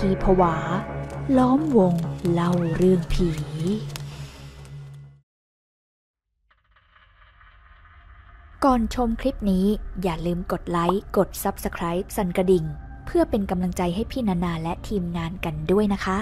ทีผวาล้อมวงเล่าเรื่องผีก่อนชมคลิปนี้อย่าลืมกดไลค์กด Subscribe สั่นกระดิ่งเพื่อเป็นกำลังใจให้พี่นานาและทีมงานกันด้วยนะคะ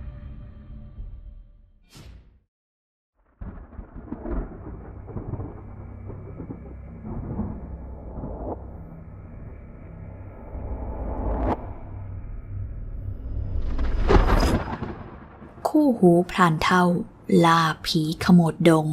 คู่หูพรานเฒ่าล่าผีขโมดดง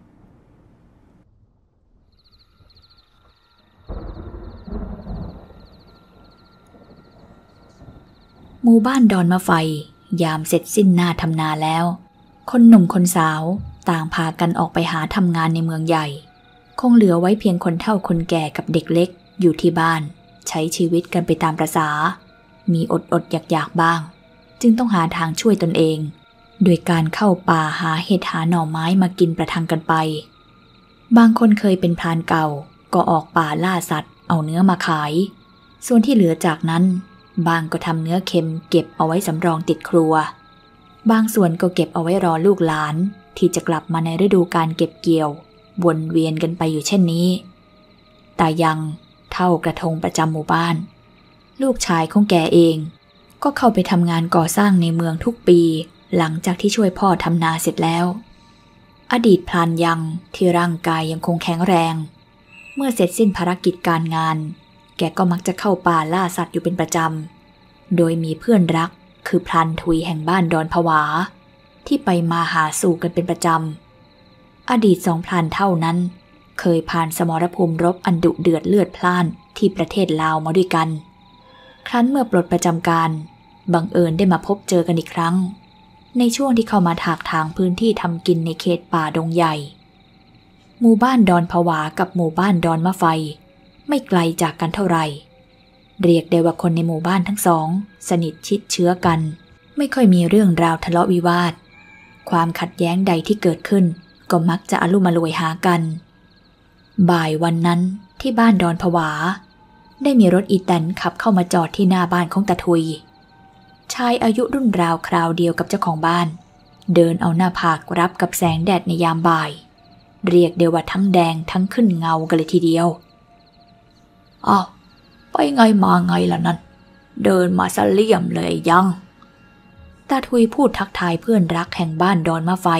หมู่บ้านดอนมะไฟยามเสร็จสิ้นหน้าทำนาแล้วคนหนุ่มคนสาวต่างพากันออกไปหาทำงานในเมืองใหญ่คงเหลือไว้เพียงคนเฒ่าคนแก่กับเด็กเล็กอยู่ที่บ้านใช้ชีวิตกันไปตามประสามีอดอยากบ้างจึงต้องหาทางช่วยตนเองโดยการเข้าป่าหาเห็ดหาหน่อไม้มากินประทังกันไปบางคนเคยเป็นพรานเก่าก็ออกป่าล่าสัตว์เอาเนื้อมาขายส่วนที่เหลือจากนั้นบางก็ทำเนื้อเค็มเก็บเอาไว้สำรองติดครัวบางส่วนก็เก็บเอาไว้รอลูกหลานที่จะกลับมาในฤดูการเก็บเกี่ยววนเวียนกันไปอยู่เช่นนี้แต่ยังเท่ากระทงประจำหมู่บ้านลูกชายของแกเองก็เข้าไปทำงานก่อสร้างในเมืองทุกปีหลังจากที่ช่วยพ่อทำนาเสร็จแล้วอดีตพรานยังที่ร่างกายยังคงแข็งแรงเมื่อเสร็จสิ้นภารกิจการงานแกก็มักจะเข้าป่าล่าสัตว์อยู่เป็นประจำโดยมีเพื่อนรักคือพรานทุยแห่งบ้านดอนผวาที่ไปมาหาสู่กันเป็นประจำอดีตสองพรานเท่านั้นเคยผ่านสมรภูมิรบอันดุเดือดเลือดพล่านที่ประเทศลาวมาด้วยกันครั้นเมื่อปลดประจำการบังเอิญได้มาพบเจอกันอีกครั้งในช่วงที่เข้ามาถากถางพื้นที่ทำกินในเขตป่าดงใหญ่หมู่บ้านดอนผวากับหมู่บ้านดอนมะไฟไม่ไกลจากกันเท่าไหร่เรียกได้ว่าคนในหมู่บ้านทั้งสองสนิทชิดเชื้อกันไม่ค่อยมีเรื่องราวทะเลาะวิวาทความขัดแย้งใดที่เกิดขึ้นก็มักจะอลุ่มอล่วยหากันบ่ายวันนั้นที่บ้านดอนผวาได้มีรถอีแตนขับเข้ามาจอดที่หน้าบ้านของตาทุยชายอายุรุ่นราวคราวเดียวกับเจ้าของบ้านเดินเอาหน้าผากรับกับแสงแดดในยามบ่ายเรียกได้ว่าทั้งแดงทั้งขึ้นเงากันเลยทีเดียวอ้าวไปไงมาไงล่ะนั่นเดินมาซะเลี่ยมเลยยังตาทุยพูดทักทายเพื่อนรักแห่งบ้านดอนมะไฟ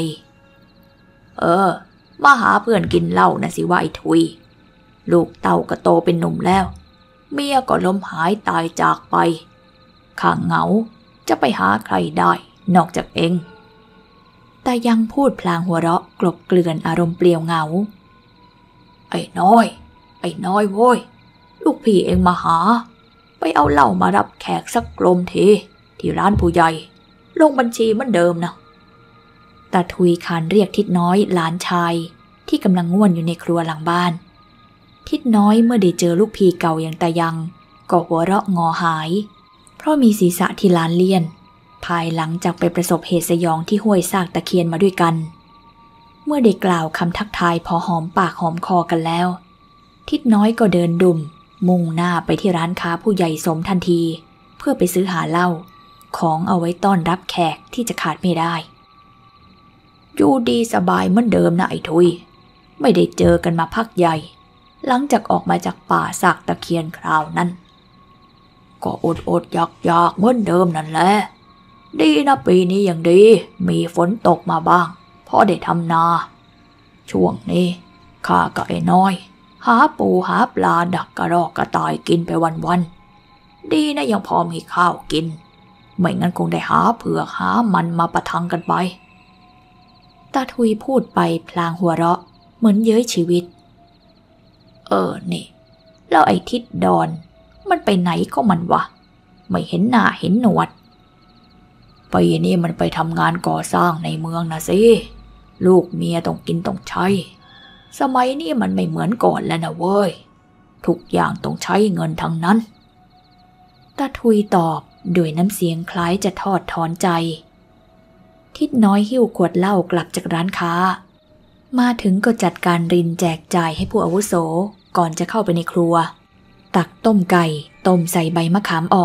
มาหาเพื่อนกินเหล้านะสิว่าไอ้ทุยลูกเต้าก็โตเป็นหนุ่มแล้วเมียก็ล้มหายตายจากไปข้าเหงาจะไปหาใครได้นอกจากเองแต่ยังพูดพลางหัวเราะกลบเกลื่อนอารมณ์เปลี่ยวเหงาไอ้น้อยโว้ยลูกพี่เองมาหาไปเอาเหล้ามารับแขกสักกลมทีที่ร้านผู้ใหญ่ลงบัญชีเหมือนเดิมนะตาทุยขานเรียกทิดน้อยหลานชายที่กำลังง่วนอยู่ในครัวหลังบ้านทิดน้อยเมื่อได้เจอลูกพี่เก่าอย่างตายังก็หัวเราะงอหายเพราะมีศีรษะที่ล้านเลี่ยนภายหลังจากไปประสบเหตุสยองที่ห้วยซากตะเคียนมาด้วยกันเมื่อได้กล่าวคำทักทายพอหอมปากหอมคอกันแล้วทิดน้อยก็เดินดุ่มมุ่งหน้าไปที่ร้านค้าผู้ใหญ่สมทันทีเพื่อไปซื้อหาเหล้าของเอาไว้ต้อนรับแขกที่จะขาดไม่ได้อยู่ดีสบายเหมือนเดิมนะไอ้ทุยไม่ได้เจอกันมาพักใหญ่หลังจากออกมาจากป่าซากตะเคียนคราวนั้นก็อดอยากเหมือนเดิมนั่นแหละดีนะปีนี้ยังดีมีฝนตกมาบ้างพอได้ทำนาช่วงนี้ข้ากับไอ้น้อยหาปูหาปลาดักกระรอกกระต่ายกินไปวันๆดีนะยังพอมีข้าวกินไม่งั้นคงได้หาเผือกหามันมาประทังกันไปตาทุยพูดไปพลางหัวเราะเหมือนเย้ยชีวิตนี่แล้วไอ้ทิดดอนมันไปไหนก็มันวะไม่เห็นหน้าเห็นหนวดปีนี้มันไปทำงานก่อสร้างในเมืองนะสิลูกเมียต้องกินต้องใช้สมัยนี้มันไม่เหมือนก่อนแล้วนะเว้ยทุกอย่างต้องใช้เงินทั้งนั้นตาทุยตอบด้วยน้ำเสียงคล้ายจะทอดถอนใจทิดน้อยหิ้วขวดเหล้ากลับจากร้านค้ามาถึงก็จัดการรินแจกจ่ายให้ผู้อาวุโสก่อนจะเข้าไปในครัวตักต้มไก่ต้มใส่ใบมะขามอ่อน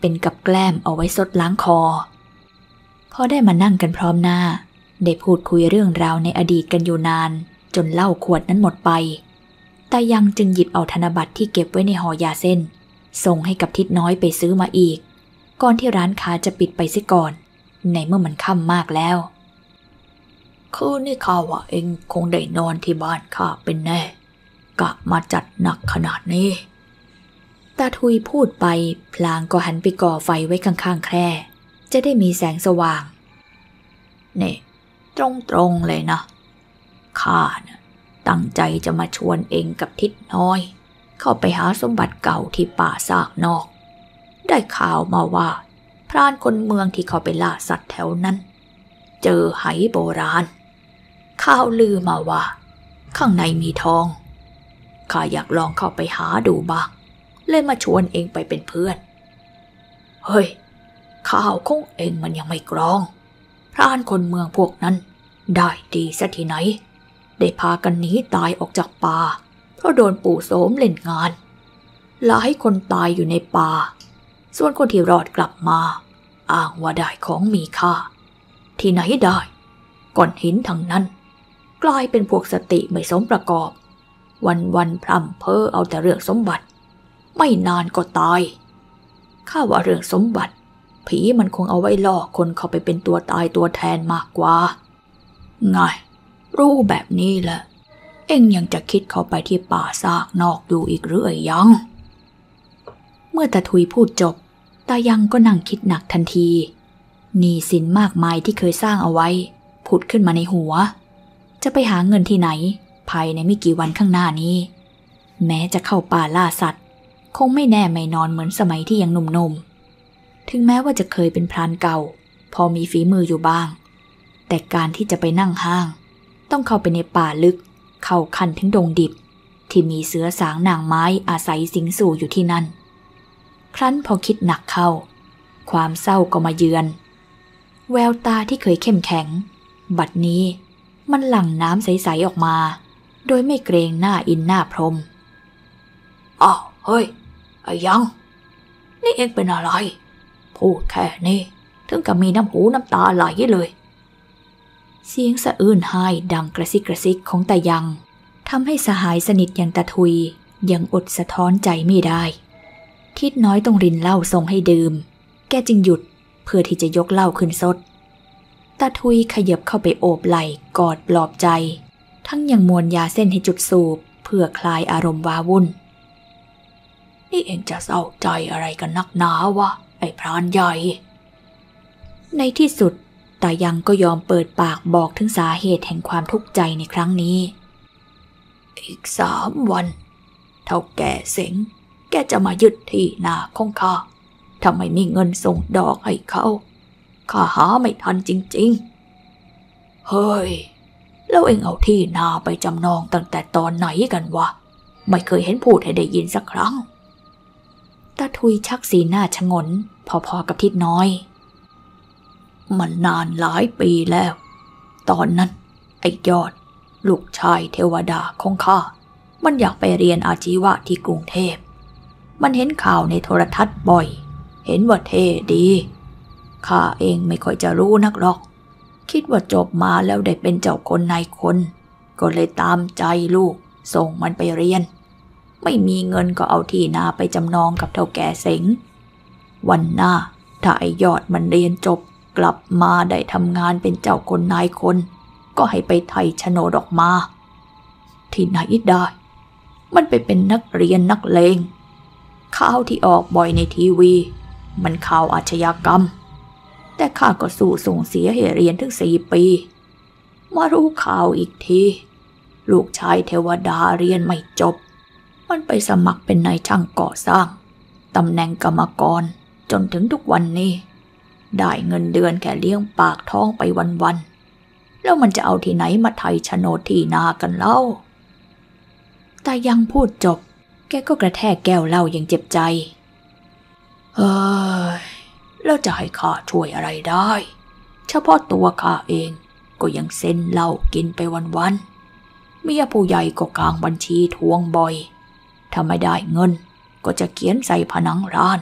เป็นกับแกล้มเอาไว้ซดล้างคอพอได้มานั่งกันพร้อมหน้าได้พูดคุยเรื่องราวในอดีตกันอยู่นานจนเหล้าขวดนั้นหมดไปตายังจึงหยิบเอาธนบัตรที่เก็บไว้ในห่อยาเส้นส่งให้กับทิดน้อยไปซื้อมาอีกก่อนที่ร้านค้าจะปิดไปเสียก่อนในเมื่อมันค่ำมากแล้วคืนนี้ข้าว่าเองคงได้นอนที่บ้านข้าเป็นแน่กะมาจัดหนักขนาดนี้ตาทุยพูดไปพลางก็หันไปก่อไฟไว้ข้างๆแคร่จะได้มีแสงสว่างนี่ตรงๆเลยนะข้านะตั้งใจจะมาชวนเองกับทิดน้อยเข้าไปหาสมบัติเก่าที่ป่าซากนอกได้ข่าวมาว่าพรานคนเมืองที่เขาไปล่าสัตว์แถวนั้นเจอไหโบราณข่าวลือมาว่าข้างในมีทองข้าอยากลองเข้าไปหาดูบ้างเลยมาชวนเองไปเป็นเพื่อนเฮ้ยข่าวของเองมันยังไม่กรองพรานคนเมืองพวกนั้นได้ดีซะที่ไหนได้พากันหนีตายออกจากป่าเพราะโดนปู่โสมเล่นงานหลายคนตายอยู่ในป่าส่วนคนที่รอดกลับมาอ้างว่าได้ของมีค่าที่ไหนได้ก้อนหินทั้งนั้นกลายเป็นพวกสติไม่สมประกอบวันพร่ำเพ้อเอาแต่เรื่องสมบัติไม่นานก็ตายข้าว่าเรื่องสมบัติผีมันคงเอาไว้ล่อคนเข้าไปเป็นตัวตายตัวแทนมากกว่าไงรู้แบบนี้แหละเอ็งยังจะคิดเข้าไปที่ป่าซากนอกอยู่อีกหรือยังเมื่อตาทุยพูดจบตายังก็นั่งคิดหนักทันทีหนี้สินมากมายที่เคยสร้างเอาไว้ผุดขึ้นมาในหัวจะไปหาเงินที่ไหนภายในไม่กี่วันข้างหน้านี้แม้จะเข้าป่าล่าสัตว์คงไม่แน่ไม่นอนเหมือนสมัยที่ยังหนุ่มๆถึงแม้ว่าจะเคยเป็นพรานเก่าพอมีฝีมืออยู่บ้างแต่การที่จะไปนั่งห้างต้องเข้าไปในป่าลึกเข้าคันถึงดงดิบที่มีเสือสางนางไม้อาศัยสิงสู่อยู่ที่นั่นครั้นพอคิดหนักเข้าความเศร้าก็มาเยือนแววตาที่เคยเข้มแข็งบัดนี้มันหลั่งน้ำใสๆออกมาโดยไม่เกรงหน้าอินหน้าพรหมอ้าวเฮ้ยไอ้ยังนี่เอ็งเป็นอะไรพูดแค่นี้ถึงกับมีน้ำหูน้ำตาไหลเลยเสียงสะอื้นไห้ดังกระซิกกระซิกของตายังทำให้สหายสนิทอย่างตาทุยยังอดสะท้อนใจไม่ได้ทิดน้อยต้องรินเหล้าส่งให้ดื่มแกจึงหยุดเพื่อที่จะยกเหล้าขึ้นซดตาทุยขยับเข้าไปโอบไหล่กอดปลอบใจทั้งยังมวนยาเส้นให้จุดสูบเพื่อคลายอารมณ์ว้าวุ่นนี่เองจะเศร้าใจอะไรกันนักหนาวะไอ้พรานใหญ่ในที่สุดตายังก็ยอมเปิดปากบอกถึงสาเหตุแห่งความทุกข์ใจในครั้งนี้อีก3 วันเท่าแก่เสงแกจะมายึดที่นาของข้าถ้าไม่มีเงินส่งดอกให้เขาข้าหาไม่ทันจริงๆเฮ้ยแล้วเอ็งเอาที่นาไปจำนองตั้งแต่ตอนไหนกันวะไม่เคยเห็นพูดให้ได้ยินสักครั้งตาทุยชักสีหน้าชงนพอๆกับทิดน้อยมันนานหลายปีแล้วตอนนั้นไอ้ยอดลูกชายเทวดาของข้ามันอยากไปเรียนอาชีวะที่กรุงเทพมันเห็นข่าวในโทรทัศน์บ่อยเห็นว่าเท่ดีข้าเองไม่ค่อยจะรู้นักหรอกคิดว่าจบมาแล้วได้เป็นเจ้าคนนายคนก็เลยตามใจลูกส่งมันไปเรียนไม่มีเงินก็เอาที่นาไปจำนองกับเฒ่าแก่เสงวันหน้าถ้าไอ้ยอดมันเรียนจบกลับมาได้ทำงานเป็นเจ้าคนนายคนก็ให้ไปไถ่โฉนดออกมาที่ไหนได้มันไปเป็นนักเรียนนักเลงข่าวที่ออกบ่อยในทีวีมันข่าวอาชญากรรมแต่ข้าก็สู้ส่งเสียให้เรียนถึง4 ปีมารู้ข่าวอีกทีลูกชายเทวดาเรียนไม่จบมันไปสมัครเป็นนายช่างก่อสร้างตำแหน่งกรรมกรจนถึงทุกวันนี้ได้เงินเดือนแค่เลี้ยงปากท้องไปวันๆแล้วมันจะเอาที่ไหนมาไถ่โฉนดที่นากันเล่าแต่ยังพูดจบแกก็กระแทกแก้วเหล้าอย่างเจ็บใจเฮ้ยแล้วจะให้ข้าช่วยอะไรได้เฉพาะตัวข้าเองก็ยังเซ็นเหล้ากินไปวันๆเมียผู้ใหญ่ก็กางบัญชีทวงบ่อยถ้าไม่ได้เงินก็จะเขียนใส่ผนังร้าน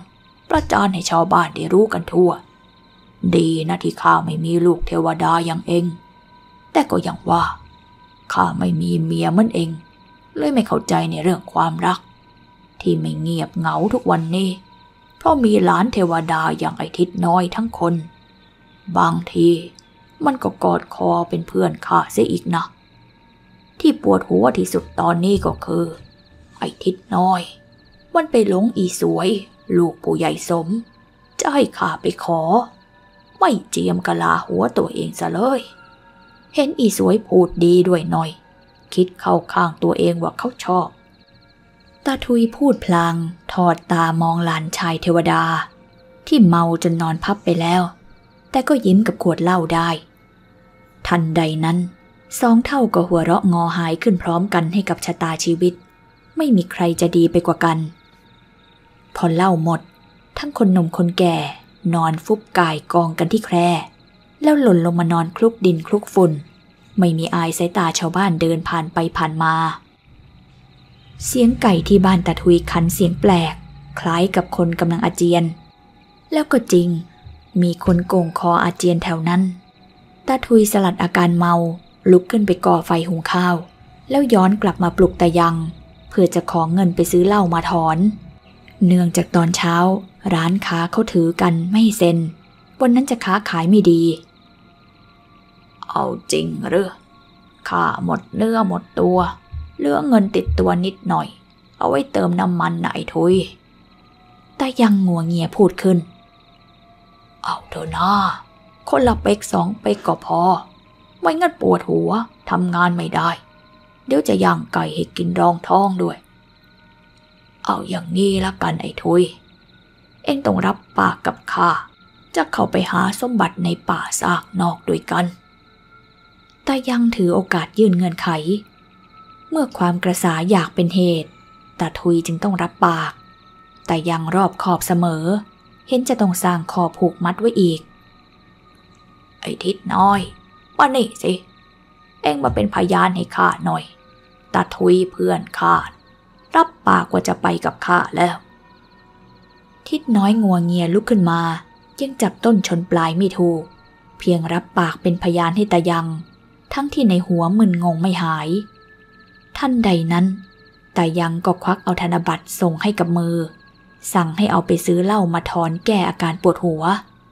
ประจานให้ชาวบ้านได้รู้กันทั่วดีนะที่ข้าไม่มีลูกเทวดาอย่างเองแต่ก็อย่างว่าข้าไม่มีเมียเหมือนเองเลยไม่เข้าใจในเรื่องความรักที่ไม่เงียบเหงาทุกวันนี้เพราะมีหลานเทวดาอย่างไอ้ทิศน้อยทั้งคนบางทีมันก็กอดคอเป็นเพื่อนข้าเสียอีกนะที่ปวดหัวที่สุดตอนนี้ก็คือไอ้ทิศน้อยมันไปหลงอีสวยลูกปู่ใหญ่สมจะให้ข้าไปขอไม่เจียมกะลาหัวตัวเองซะเลยเห็นอีสวยพูดดีด้วยหน่อยคิดเข้าข้างตัวเองว่าเขาชอบตาทุยพูดพลางทอดตามองหลานชายเทวดาที่เมาจนนอนพับไปแล้วแต่ก็ยิ้มกับขวดเหล้าได้ทันใดนั้นสองเท่าก็หัวเราะงอหายขึ้นพร้อมกันให้กับชะตาชีวิตไม่มีใครจะดีไปกว่ากันพอเหล้าหมดทั้งคนหนุ่มคนแก่นอนฟุบกายกองกันที่แคร่แล้วหล่นลงมานอนคลุกดินคลุกฝุ่นไม่มีอายสายตาชาวบ้านเดินผ่านไปผ่านมาเสียงไก่ที่บ้านตาทุยขันเสียงแปลกคล้ายกับคนกำลังอาเจียนแล้วก็จริงมีคนโก่งคออาเจียนแถวนั้นตาทุยสลัดอาการเมาลุกขึ้นไปก่อไฟหุงข้าวแล้วย้อนกลับมาปลุกตายังเพื่อจะขอเงินไปซื้อเหล้ามาถอนเนื่องจากตอนเช้าร้านค้าเขาถือกันไม่เซ็นวันนั้นจะค้าขายไม่ดีเอาจริงหรือข้าหมดเนื้อหมดตัวเหลือเงินติดตัวนิดหน่อยเอาไว้เติมน้ำมันไหนทุยตายังงัวเงียพูดขึ้นเอาเถอะนะคนละเป็ก2 เป็กก็พอไม่งั้นปวดหัวทำงานไม่ได้เดี๋ยวจะย่างไก่ให้กินรองท้องด้วยเอาอย่างนี้ละกันไอ้ทุยเอ็งต้องรับปากกับข้าจะเข้าไปหาสมบัติในป่าซากนอกด้วยกันตายังถือโอกาสยื่นเงื่อนไขเมื่อความกระสาอยากเป็นเหตุตาทุยจึงต้องรับปากแต่ยังรอบขอบเสมอเห็นจะต้องสร้างคอผูกมัดไว้อีกไอ้ทิศน้อยมานี่สิเอ็งมาเป็นพยานให้ข้าหน่อยตาทุยเพื่อนข้ารับปากว่าจะไปกับข้าแล้วทิศน้อยงัวเงียลุกขึ้นมายังจับต้นชนปลายไม่ถูกเพียงรับปากเป็นพยานให้ตายังทั้งที่ในหัวมึนงงไม่หายท่านใดนั้นตายังก็ควักเอาธนบัตรส่งให้กับมือสั่งให้เอาไปซื้อเหล้ามาถอนแก้อาการปวดหัว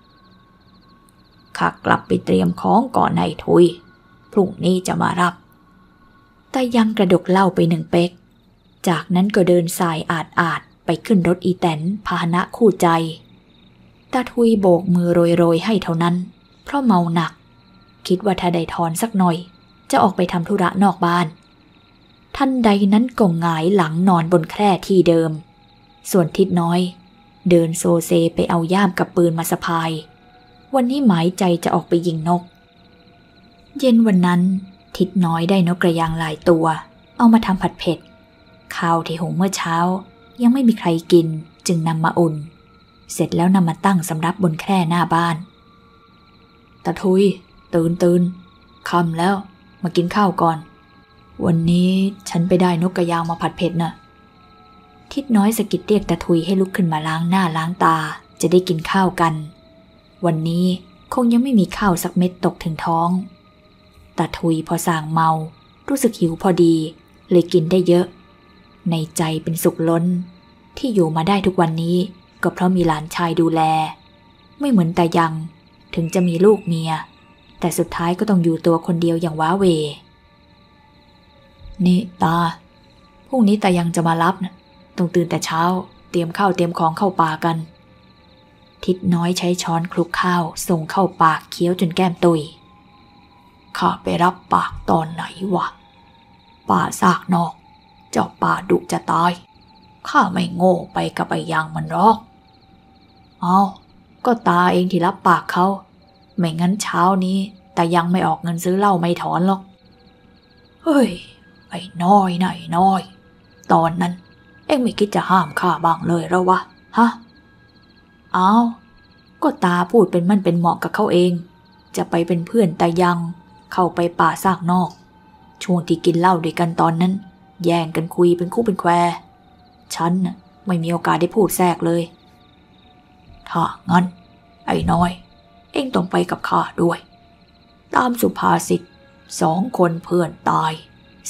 ข้ากลับไปเตรียมของก่อนนายทุยพรุ่งนี้จะมารับตายังกระดกเหล้าไป1 เป๊กจากนั้นก็เดินสายอาดไปขึ้นรถอีแตนพาหนะคู่ใจตาทุยโบกมือโรยให้เท่านั้นเพราะเมาหนักคิดว่าถ้าได้ถอนสักหน่อยจะออกไปทำธุระนอกบ้านทันใดนั้นก็หงายหลังนอนบนแคร่ที่เดิมส่วนทิศน้อยเดินโซเซไปเอาย่ามกับปืนมาสะพายวันนี้หมายใจจะออกไปยิงนกเย็นวันนั้นทิศน้อยได้นกกระยางหลายตัวเอามาทำผัดเผ็ดข้าวที่หุงเมื่อเช้ายังไม่มีใครกินจึงนำมาอุ่นเสร็จแล้วนำมาตั้งสำรับบนแคร่หน้าบ้านตาทุยตื่นค่ำแล้วมากินข้าวก่อนวันนี้ฉันไปได้นกกระยางมาผัดเผ็ดน่ะทิศน้อยสะกิดเรียกตาทุยให้ลุกขึ้นมาล้างหน้าล้างตาจะได้กินข้าวกันวันนี้คงยังไม่มีข้าวสักเม็ดตกถึงท้องตาทุยพอส่างเมารู้สึกหิวพอดีเลยกินได้เยอะในใจเป็นสุขล้นที่อยู่มาได้ทุกวันนี้ก็เพราะมีหลานชายดูแลไม่เหมือนตายังถึงจะมีลูกเมียแต่สุดท้ายก็ต้องอยู่ตัวคนเดียวอย่างว้าเหวนี่ตาพรุ่งนี้ตายังจะมารับนะต้องตื่นแต่เช้าเตรียมข้าวเตรียมของเข้าป่ากันทิศน้อยใช้ช้อนคลุกข้าวส่งเข้าปากเคี้ยวจนแก้มตุยข้าไปรับปากตอนไหนวะป่าซากนอกเจ้าป่าดุจะตายข้าไม่โง่ไปกับไอ้ยังมันหรอกเอาก็ตาเองที่รับปากเขาไม่งั้นเช้านี้ตายังไม่ออกเงินซื้อเหล้าไม่ถอนหรอกเฮ้ยไอ้น้อยนะไอ้น้อยตอนนั้นเอ็งไม่คิดจะห้ามข้าบ้างเลยหรอวะฮะเอาก็ตาพูดเป็นมั่นเป็นเหมาะกับเขาเองจะไปเป็นเพื่อนตายังเข้าไปป่าซากนอกช่วงที่กินเหล้าด้วยกันตอนนั้นแย่งกันคุยเป็นคู่เป็นแควฉันน่ะไม่มีโอกาสได้พูดแทรกเลยถ้างั้นไอ้น้อยเอ็งต้องไปกับข้าด้วยตามสุภาษิต2 คนเพื่อนตาย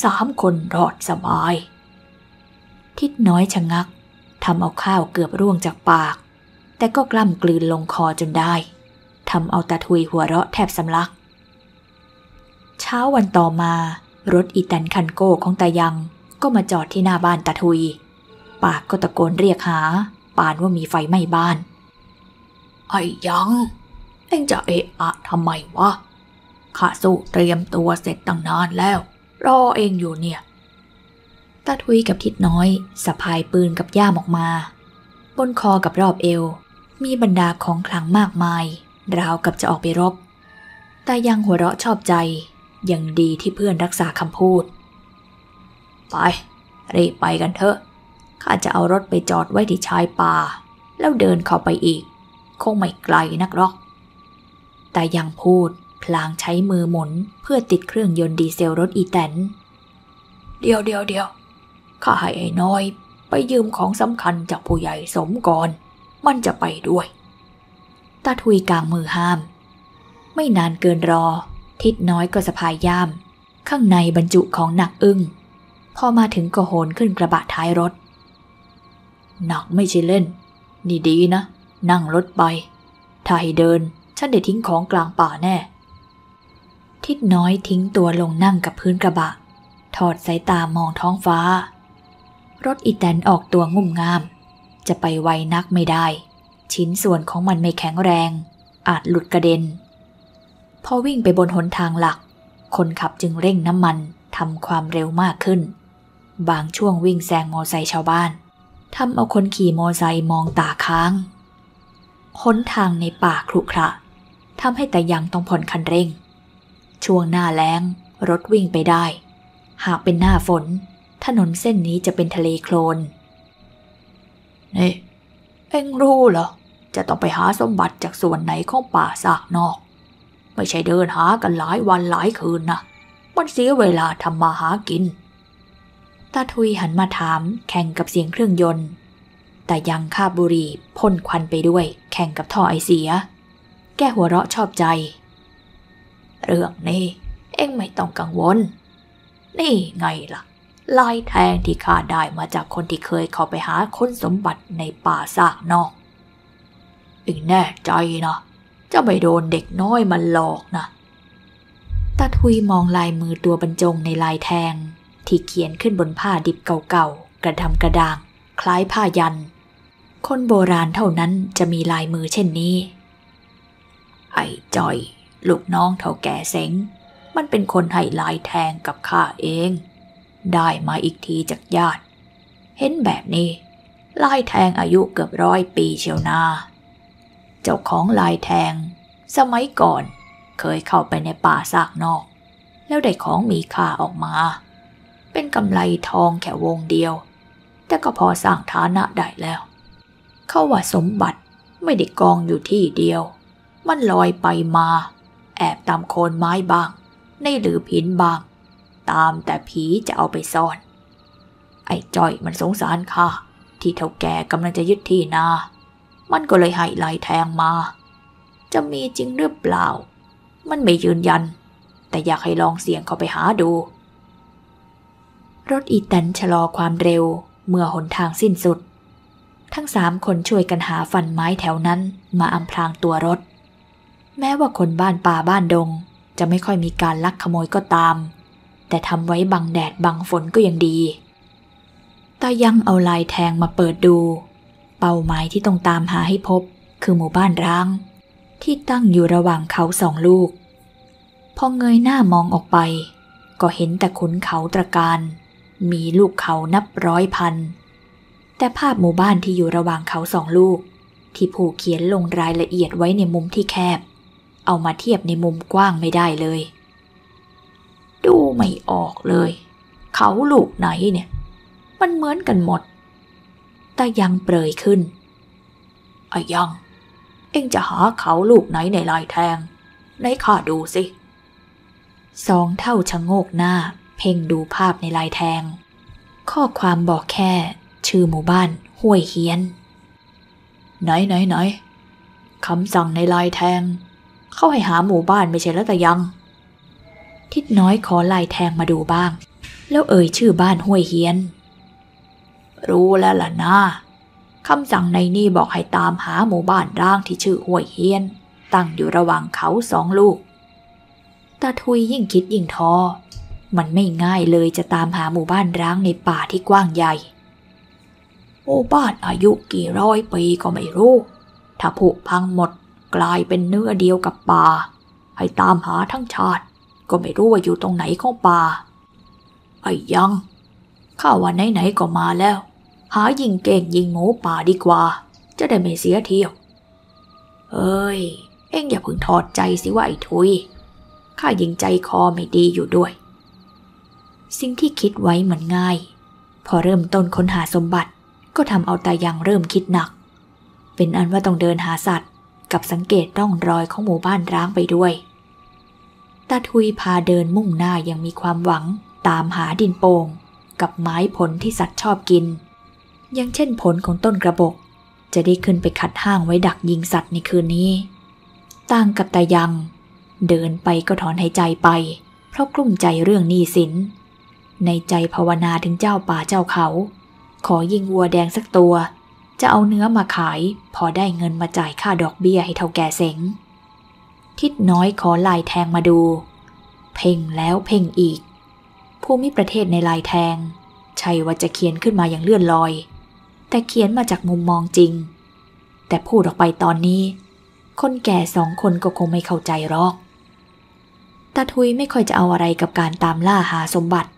3 คนรอดสบายทิดน้อยชะงักทำเอาข้าวเกือบร่วงจากปากแต่ก็กล้ำกลืนลงคอจนได้ทำเอาตาทุยหัวเราะแทบสำลักเช้าวันต่อมารถอีแตนคันโก้ของตายังก็มาจอดที่หน้าบ้านตาทุยปากก็ตะโกนเรียกหาปานว่ามีไฟไหม้บ้านไอ้ยังเอ็งจะเอะอะทำไมวะข้าสู้เตรียมตัวเสร็จตั้งนานแล้วรอเอ็งอยู่เนี่ยตาทุยกับทิดน้อยสะพายปืนกับย่ามออกมาบนคอกับรอบเอวมีบรรดาของขลังมากมายราวกับจะออกไปรบตายังหัวเราะชอบใจยังดีที่เพื่อนรักษาคำพูดไปรีบไปกันเถอะข้าจะเอารถไปจอดไว้ที่ชายป่าแล้วเดินเข้าไปอีกคงไม่ไกลนักหรอกตายังพูดพลางใช้มือหมุนเพื่อติดเครื่องยนต์ดีเซลรถอีแตนเดี๋ยวข้าให้ไอ้น้อยไปยืมของสำคัญจากผู้ใหญ่สมก่อนมันจะไปด้วยตาทุยกางมือห้ามไม่นานเกินรอทิดน้อยก็สะพายย่ามข้างในบรรจุของหนักอึ้งพอมาถึงก็โหนขึ้นกระบะท้ายรถหนักไม่ใช่เล่นนี่ดีนะนั่งรถไปถ้าให้เดินฉันได้ทิ้งของกลางป่าแน่ทิดน้อยทิ้งตัวลงนั่งกับพื้นกระบะถอดสายตามองท้องฟ้ารถอีแตนออกตัวงุ่มง่ามจะไปไวนักไม่ได้ชิ้นส่วนของมันไม่แข็งแรงอาจหลุดกระเด็นพอวิ่งไปบนหนทางหลักคนขับจึงเร่งน้ำมันทำความเร็วมากขึ้นบางช่วงวิ่งแซงมอไซค์ชาวบ้านทำเอาคนขี่มอไซค์มองตาค้างหนทางในป่าขรุขระทำให้ตายังต้องผ่อนคันเร่งช่วงหน้าแล้งรถวิ่งไปได้หากเป็นหน้าฝนถนนเส้นนี้จะเป็นทะเลโคลนนี่เอ็งรู้เหรอจะต้องไปหาสมบัติจากส่วนไหนของป่าซากนอกไม่ใช่เดินหากันหลายวันหลายคืนนะมันเสียเวลาทำมาหากินตาทุยหันมาถามแข่งกับเสียงเครื่องยนต์แต่ยังคาบบุหรี่พ่นควันไปด้วยแข่งกับท่อไอเสียแกหัวเราะชอบใจเรื่องนี้เอ็งไม่ต้องกังวลนี่ไงล่ะลายแทงที่ข้าได้มาจากคนที่เคยเข้าไปหาค้นสมบัติในป่าซากนอกเอ็งแน่ใจนะจะไม่โดนเด็กน้อยมันหลอกนะตาทุยมองลายมือตัวบรรจงในลายแทงที่เขียนขึ้นบนผ้าดิบเก่าๆกระดำกระด่างคล้ายผ้ายันคนโบราณเท่านั้นจะมีลายมือเช่นนี้ไอ้จ้อยลูกน้องเฒ่าแก่เซ็งมันเป็นคนให้ลายแทงกับข้าเองได้มาอีกทีจากญาติเห็นแบบนี้ลายแทงอายุเกือบ100 ปีเชียวนาเจ้าของลายแทงสมัยก่อนเคยเข้าไปในป่าซากนอกแล้วได้ของมีค่าออกมาเป็นกำไลทองแค่วงเดียวแต่ก็พอสร้างฐานะได้แล้วเขาว่าสมบัติไม่ได้กองอยู่ที่เดียวมันลอยไปมาแอบตามโคนไม้บ้างในหลืบหินบ้างตามแต่ผีจะเอาไปซ่อนไอ้จ้อยมันสงสารข้าที่เฒ่าแก่กำลังจะยึดที่นามันก็เลยให้ลายแทงมาจะมีจริงหรือเปล่ามันไม่ยืนยันแต่อยากให้ลองเสี่ยงเข้าไปหาดูรถอีแตนชะลอความเร็วเมื่อหนทางสิ้นสุดทั้ง3 คนช่วยกันหาฟันไม้แถวนั้นมาอำพรางตัวรถแม้ว่าคนบ้านป่าบ้านดงจะไม่ค่อยมีการลักขโมยก็ตามแต่ทำไว้บังแดดบังฝนก็ยังดีตายังเอาลายแทงมาเปิดดูเป้าหมายที่ต้องตามหาให้พบคือหมู่บ้านร้างที่ตั้งอยู่ระหว่างเขา2 ลูกพอเงยหน้ามองออกไปก็เห็นแต่ขุนเขาตระการมีลูกเขานับ100 พันแต่ภาพหมู่บ้านที่อยู่ระหว่างเขา2 ลูกที่ผู้เขียนลงรายละเอียดไว้ในมุมที่แคบเอามาเทียบในมุมกว้างไม่ได้เลยดูไม่ออกเลยเขาลูกไหนเนี่ยมันเหมือนกันหมดตายังเปรยขึ้นไอ้ยังเอ็งจะหาเขาลูกไหนในลายแทงไหนข้าดูสิ 2 เท่าชะโงกหน้าเพ่งดูภาพในลายแทงข้อความบอกแค่ชื่อหมู่บ้านห้วยเฮียนไหนคำสั่งในลายแทงเข้าให้หาหมู่บ้านไม่ใช่แล้วแต่ยังทิดน้อยขอลายแทงมาดูบ้างแล้วเอ่ยชื่อบ้านห้วยเฮียนรู้แล้วล่ะนะคำสั่งในนี่บอกให้ตามหาหมู่บ้านร้างที่ชื่อห้วยเฮียนตั้งอยู่ระหว่างเขา2 ลูกตาทุยยิ่งคิดยิ่งท้อมันไม่ง่ายเลยจะตามหาหมู่บ้านร้างในป่าที่กว้างใหญ่หมู่บ้านอายุกี่ร้อยปีก็ไม่รู้ถ้าผุพังหมดกลายเป็นเนื้อเดียวกับป่าให้ตามหาทั้งชาติก็ไม่รู้ว่าอยู่ตรงไหนของป่าไอ้ยังข้าว่าไหนๆก็มาแล้วหายิงเก่งยิงหมูป่าดีกว่าจะได้ไม่เสียเที่ยวเอ้ยเอ็งอย่าเพิ่งถอดใจสิว่าไอ้ทุยข้ายิงใจคอไม่ดีอยู่ด้วยสิ่งที่คิดไว้เหมือนง่ายพอเริ่มต้นค้นหาสมบัติก็ทำเอาตายังเริ่มคิดหนักเป็นอันว่าต้องเดินหาสัตว์กับสังเกตร่องรอยของหมู่บ้านร้างไปด้วยตาทุยพาเดินมุ่งหน้ายังมีความหวังตามหาดินโป่งกับไม้ผลที่สัตว์ชอบกินอย่างเช่นผลของต้นกระบอกจะได้ขึ้นไปขัดห้างไว้ดักยิงสัตว์ในคืนนี้ต่างกับตายังเดินไปก็ถอนหายใจไปเพราะกลุ้มใจเรื่องหนี้สินในใจภาวนาถึงเจ้าป่าเจ้าเขาขอยิงวัวแดงสักตัวจะเอาเนื้อมาขายพอได้เงินมาจ่ายค่าดอกเบี้ยให้เฒ่าแก่เสงทิดน้อยขอลายแทงมาดูเพ่งแล้วเพ่งอีกภูมิประเทศในลายแทงใช่ว่าจะเขียนขึ้นมาอย่างเลื่อนลอยแต่เขียนมาจากมุมมองจริงแต่พูดออกไปตอนนี้คนแก่2 คนก็คงไม่เข้าใจหรอกตาทุยไม่ค่อยจะเอาอะไรกับการตามล่าหาสมบัติ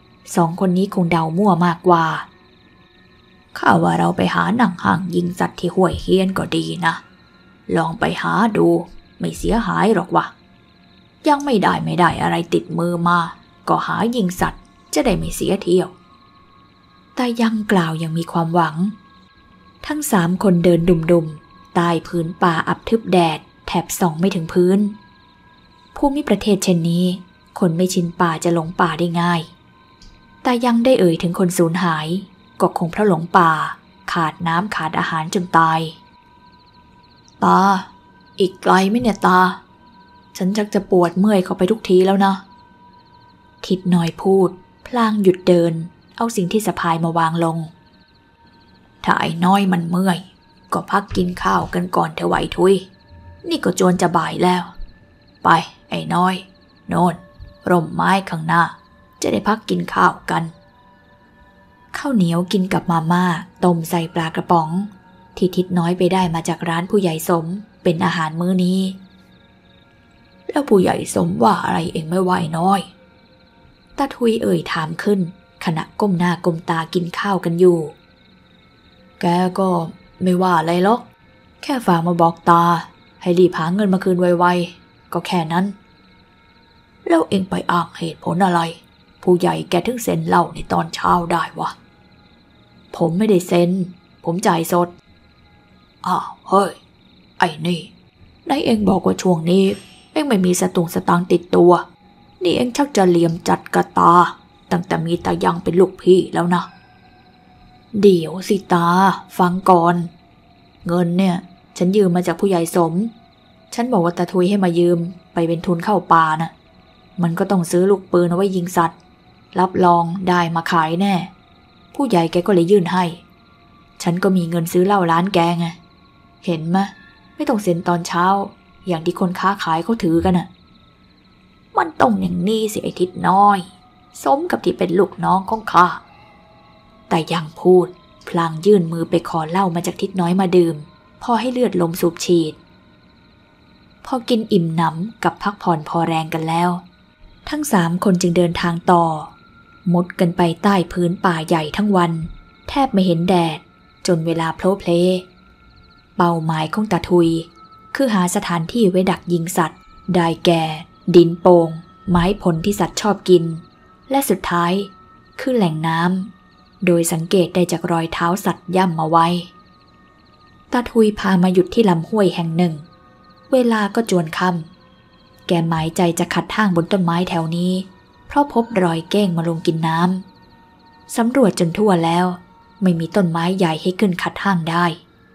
2 คนนี้คงเดามั่วมากกว่าข้าว่าเราไปหาหนังห่างยิงสัตว์ที่ห้วยเฮียนก็ดีนะลองไปหาดูไม่เสียหายหรอกวะยังไม่ได้อะไรติดมือมาก็หายิงสัตว์จะได้ไม่เสียเที่ยวแต่ยังกล่าวยังมีความหวังทั้ง3 คนเดินดุมๆใต้พื้นป่าอับทึบแดดแถบส่องไม่ถึงพื้นภูมิประเทศเช่นนี้คนไม่ชินป่าจะหลงป่าได้ง่ายแต่ยังได้เอ่ยถึงคนสูญหายก็คงเพราะหลงป่าขาดน้ำขาดอาหารจนตายตาอีกไกลไหมเนี่ยตาฉันชักจะปวดเมื่อยเข้าไปทุกทีแล้วนะทิดน้อยพูดพลางหยุดเดินเอาสิ่งที่สะพายมาวางลงถ้าไอ้น้อยมันเมื่อยก็พักกินข้าวกันก่อนเถอะไหวทุยนี่ก็จวนจะบ่ายแล้วไปไอ้น้อยโน่นร่มไม้ข้างหน้าจะได้พักกินข้าวกันข้าวเหนียวกินกับมาม่าต้มใส่ปลากระป๋องที่ทิดน้อยไปได้มาจากร้านผู้ใหญ่สมเป็นอาหารมื้อนี้แล้วผู้ใหญ่สมว่าอะไรเองไม่ไหวน้อยตาทุยเอ่ยถามขึ้นขณะก้มหน้าก้มตากินข้าวกันอยู่แกก็ไม่ว่าอะไรหรอกแค่ฝากมาบอกตาให้รีบหาเงินมาคืนไวๆก็แค่นั้นแล้วเองไปอ้างเหตุผลอะไรผู้ใหญ่แกถึงเซ็นเหล้าในตอนเช้าได้วะผมไม่ได้เซ็นผมจ่ายสดอ้าวเฮ้ยไอ้นี่ไหนเองบอกว่าช่วงนี้เองไม่มีสตางค์ติดตัวนี่เองชักจะเหลี่ยมจัดกระตาตั้งแต่มีตายังเป็นลูกพี่แล้วนะเดี๋ยวสิตาฟังก่อนเงินเนี่ยฉันยืมมาจากผู้ใหญ่สมฉันบอกว่าตาทุยให้มายืมไปเป็นทุนเข้าป่านะมันก็ต้องซื้อลูกปืนเอาไว้ยิงสัตว์รับรองได้มาขายแน่ผู้ใหญ่แกก็เลยยื่นให้ฉันก็มีเงินซื้อเหล้าร้านแกไงเห็นไหมไม่ต้องเซ็นตอนเช้าอย่างที่คนค้าขายเขาถือกันน่ะมันต้องอย่างนี้สิไอ้ทิดน้อยสมกับที่เป็นลูกน้องของข้าแต่ยังพูดพลางยื่นมือไปขอเหล้ามาจากทิดน้อยมาดื่มพอให้เลือดลมสูบฉีดพอกินอิ่มหนำกับพักผ่อนพอแรงกันแล้วทั้ง3 คนจึงเดินทางต่อมุดกันไปใต้พื้นป่าใหญ่ทั้งวันแทบไม่เห็นแดดจนเวลาโพลเพลเป้าหมายของตาทุยคือหาสถานที่ไว้ดักยิงสัตว์ได้แก่ดินโป่งไม้ผลที่สัตว์ชอบกินและสุดท้ายคือแหล่งน้ำโดยสังเกตได้จากรอยเท้าสัตว์ย่ำมาไว้ตาทุยพามาหยุดที่ลำห้วยแห่งหนึ่งเวลาก็จวนค่ำแกหมายใจจะขัดทางบนต้นไม้แถวนี้เพราะพบรอยเก้งมาลงกินน้ำสำรวจจนทั่วแล้วไม่มีต้นไม้ใหญ่ให้ขึ้นขัดทางได้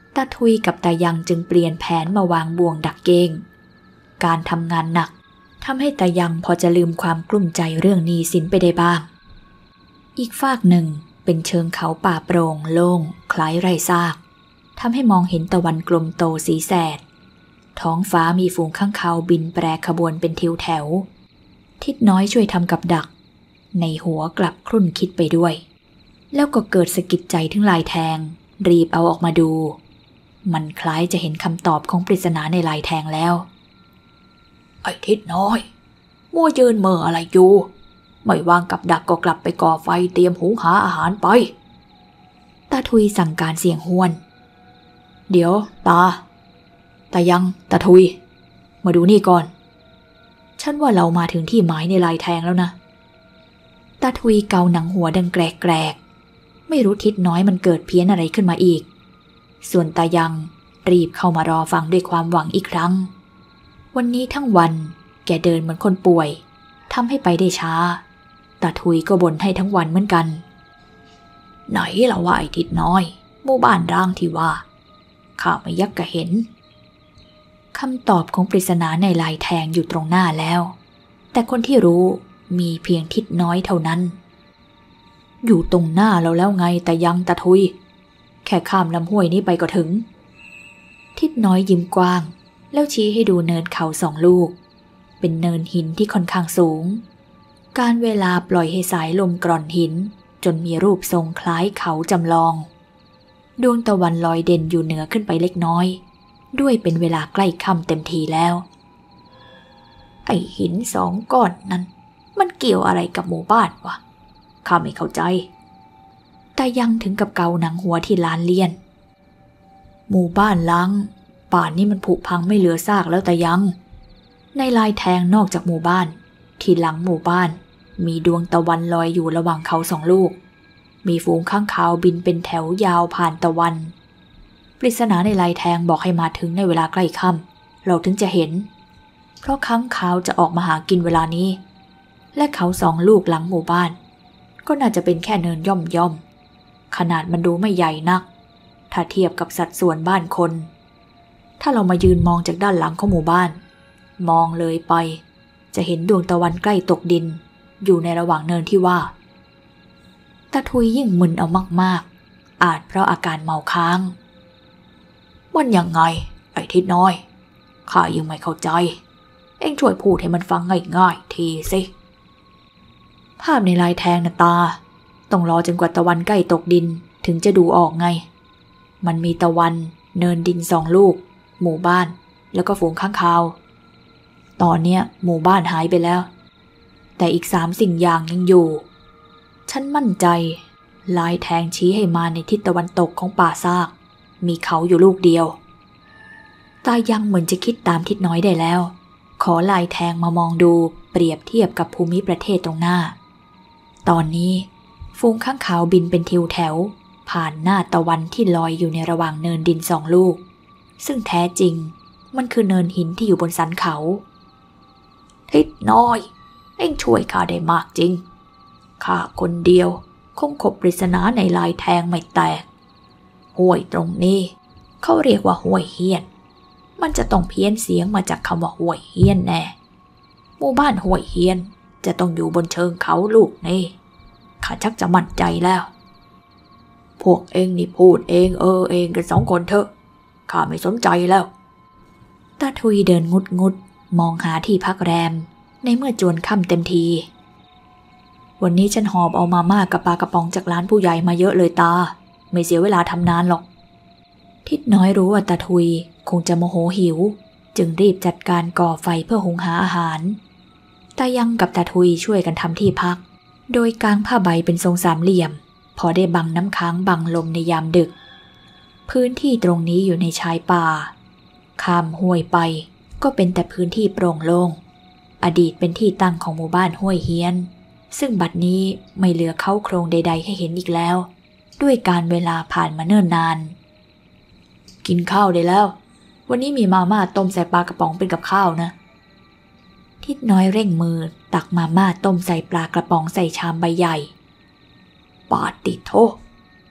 ตาทุยกับตายังจึงเปลี่ยนแผนมาวางบ่วงดักเก้งการทำงานหนักทำให้ตายังพอจะลืมความกลุ้มใจเรื่องหนี้สินไปได้บ้างอีกฝากหนึ่งเป็นเชิงเขาป่าโปร่งโล่งคล้ายไร่ซากทำให้มองเห็นตะวันกลมโตสีแสดท้องฟ้ามีฝูงข้างคาวบินแปรขบวนเป็นทิวแถวทิดน้อยช่วยทำกับดักในหัวกลับครุ่นคิดไปด้วยแล้วก็เกิดสะกิดใจถึงลายแทงรีบเอาออกมาดูมันคล้ายจะเห็นคำตอบของปริศนาในลายแทงแล้วไอ้ทิดน้อยมัวยืนเม่ออะไรอยู่ไม่วางกับดักก็กลับไปก่อไฟเตรียมหุงหาอาหารไปตาทุยสั่งการเสียงห้วนเดี๋ยวตายังตาทุยมาดูนี่ก่อนฉันว่าเรามาถึงที่หมายในลายแทงแล้วนะตาทุยเกาหนังหัวดังแกรกไม่รู้ทิดน้อยมันเกิดเพี้ยนอะไรขึ้นมาอีกส่วนตายังรีบเข้ามารอฟังด้วยความหวังอีกครั้งวันนี้ทั้งวันแกเดินเหมือนคนป่วยทำให้ไปได้ช้าตาทุยก็บ่นให้ทั้งวันเหมือนกันไหนล่ะว่าไอ้ทิดน้อยหมู่บ้านร้างที่ว่าข้าไม่ยักกะเห็นคำตอบของปริศนาในลายแทงอยู่ตรงหน้าแล้วแต่คนที่รู้มีเพียงทิดน้อยเท่านั้นอยู่ตรงหน้าเราแล้วไงแต่ยังตาทุยแค่ข้ามลำห้วยนี้ไปก็ถึงทิดน้อยยิ้มกว้างแล้วชี้ให้ดูเนินเขา2 ลูกเป็นเนินหินที่ค่อนข้างสูงการเวลาปล่อยให้สายลมกร่อนหินจนมีรูปทรงคล้ายเขาจำลองดวงตะวันลอยเด่นอยู่เหนือขึ้นไปเล็กน้อยด้วยเป็นเวลาใกล้ค่ำเต็มทีแล้วไอ้หิน2 ก้อนนั้นมันเกี่ยวอะไรกับหมู่บ้านวะข้าไม่เข้าใจแต่ยังถึงกับเกาหนังหัวที่ลานเลียนหมู่บ้านล้างป่านนี้มันผุพังไม่เหลือซากแล้วแต่ยังในลายแทงนอกจากหมู่บ้านที่หลังหมู่บ้านมีดวงตะวันลอยอยู่ระหว่างเขา2 ลูกมีฝูงข้างคาวบินเป็นแถวยาวผ่านตะวันปริศนาในลายแทงบอกให้มาถึงในเวลาใกล้ค่ำเราถึงจะเห็นเพราะค้างคาวจะออกมาหากินเวลานี้และเขา2 ลูกหลังหมู่บ้านก็น่าจะเป็นแค่เนินย่อมขนาดมันดูไม่ใหญ่นักถ้าเทียบกับสัดส่วนบ้านคนถ้าเรามายืนมองจากด้านหลังของหมู่บ้านมองเลยไปจะเห็นดวงตะวันใกล้ตกดินอยู่ในระหว่างเนินที่ว่าตาทุยยิ่งมึนเอามากๆอาจเพราะอาการเมาค้างมันยังไงไอ้ทิดน้อยข้ายังไม่เข้าใจเอ็งช่วยพูดให้มันฟังง่ายๆทีสิภาพในลายแทงน่ะตาต้องรอจนกว่าตะวันใกล้ตกดินถึงจะดูออกไงมันมีตะวันเนินดิน2 ลูกหมู่บ้านแล้วก็ฝูงข้างคาวตอนเนี้ยหมู่บ้านหายไปแล้วแต่อีก3 สิ่งอย่างยังอยู่ฉันมั่นใจลายแทงชี้ให้มาในทิศตะวันตกของป่าซากมีเขาอยู่ลูกเดียวตายังเหมือนจะคิดตามทิดน้อยได้แล้วขอลายแทงมามองดูเปรียบเทียบกับภูมิประเทศตรงหน้าตอนนี้ฝูงข้างคาวบินเป็นทิวแถวผ่านหน้าตะวันที่ลอยอยู่ในระหว่างเนินดิน2 ลูกซึ่งแท้จริงมันคือเนินหินที่อยู่บนสันเขาทิดน้อยเอ็งช่วยข้าได้มากจริงข้าคนเดียวคงขบปริศนาในลายแทงไม่แตกห้วยตรงนี้เขาเรียกว่าห้วยเฮียนมันจะต้องเพี้ยนเสียงมาจากคำว่าห้วยเฮียนแน่หมู่บ้านห้วยเฮียนจะต้องอยู่บนเชิงเขาลูกนี่ข้าชักจะมั่นใจแล้วพวกเอ็งนี่พูดเองเองกัน2 คนเถอะข้าไม่สนใจแล้วตาทุยเดินงุดมองหาที่พักแรมในเมื่อจวนค่ำเต็มทีวันนี้ฉันหอบเอามาม่ากับปลากระป๋องจากร้านผู้ใหญ่มาเยอะเลยตาไม่เสียเวลาทำนานหรอกทิดน้อยรู้ว่าตาทุยคงจะโมโหหิวจึงรีบจัดการก่อไฟเพื่อหุงหาอาหารตายังกับตาทุยช่วยกันทำที่พักโดยกางผ้าใบเป็นทรง3 เหลี่ยมพอได้บังน้ำค้างบังลมในยามดึกพื้นที่ตรงนี้อยู่ในชายป่าข้ามห้วยไปก็เป็นแต่พื้นที่โปร่งโล่งอดีตเป็นที่ตั้งของหมู่บ้านห้วยเฮียนซึ่งบัดนี้ไม่เหลือเค้าโครงใดๆให้เห็นอีกแล้วด้วยการเวลาผ่านมาเนิ่นนานกินข้าวได้แล้ววันนี้มีมาม่าต้มใส่ปลากระป๋องเป็นกับข้าวนะทิดน้อยเร่งมือตักมาม่าต้มใส่ปลากระป๋องใส่ชามใบใหญ่ปาติโถ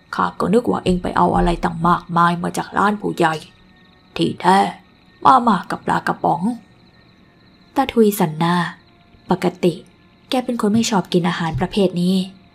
ข้าก็นึกว่าเองไปเอาอะไรต่างมากมายมาจากร้านผู้ใหญ่ที่แท้มากับปลากระป๋องตาทุยสันหน้าปกติแกเป็นคนไม่ชอบกินอาหารประเภทนี้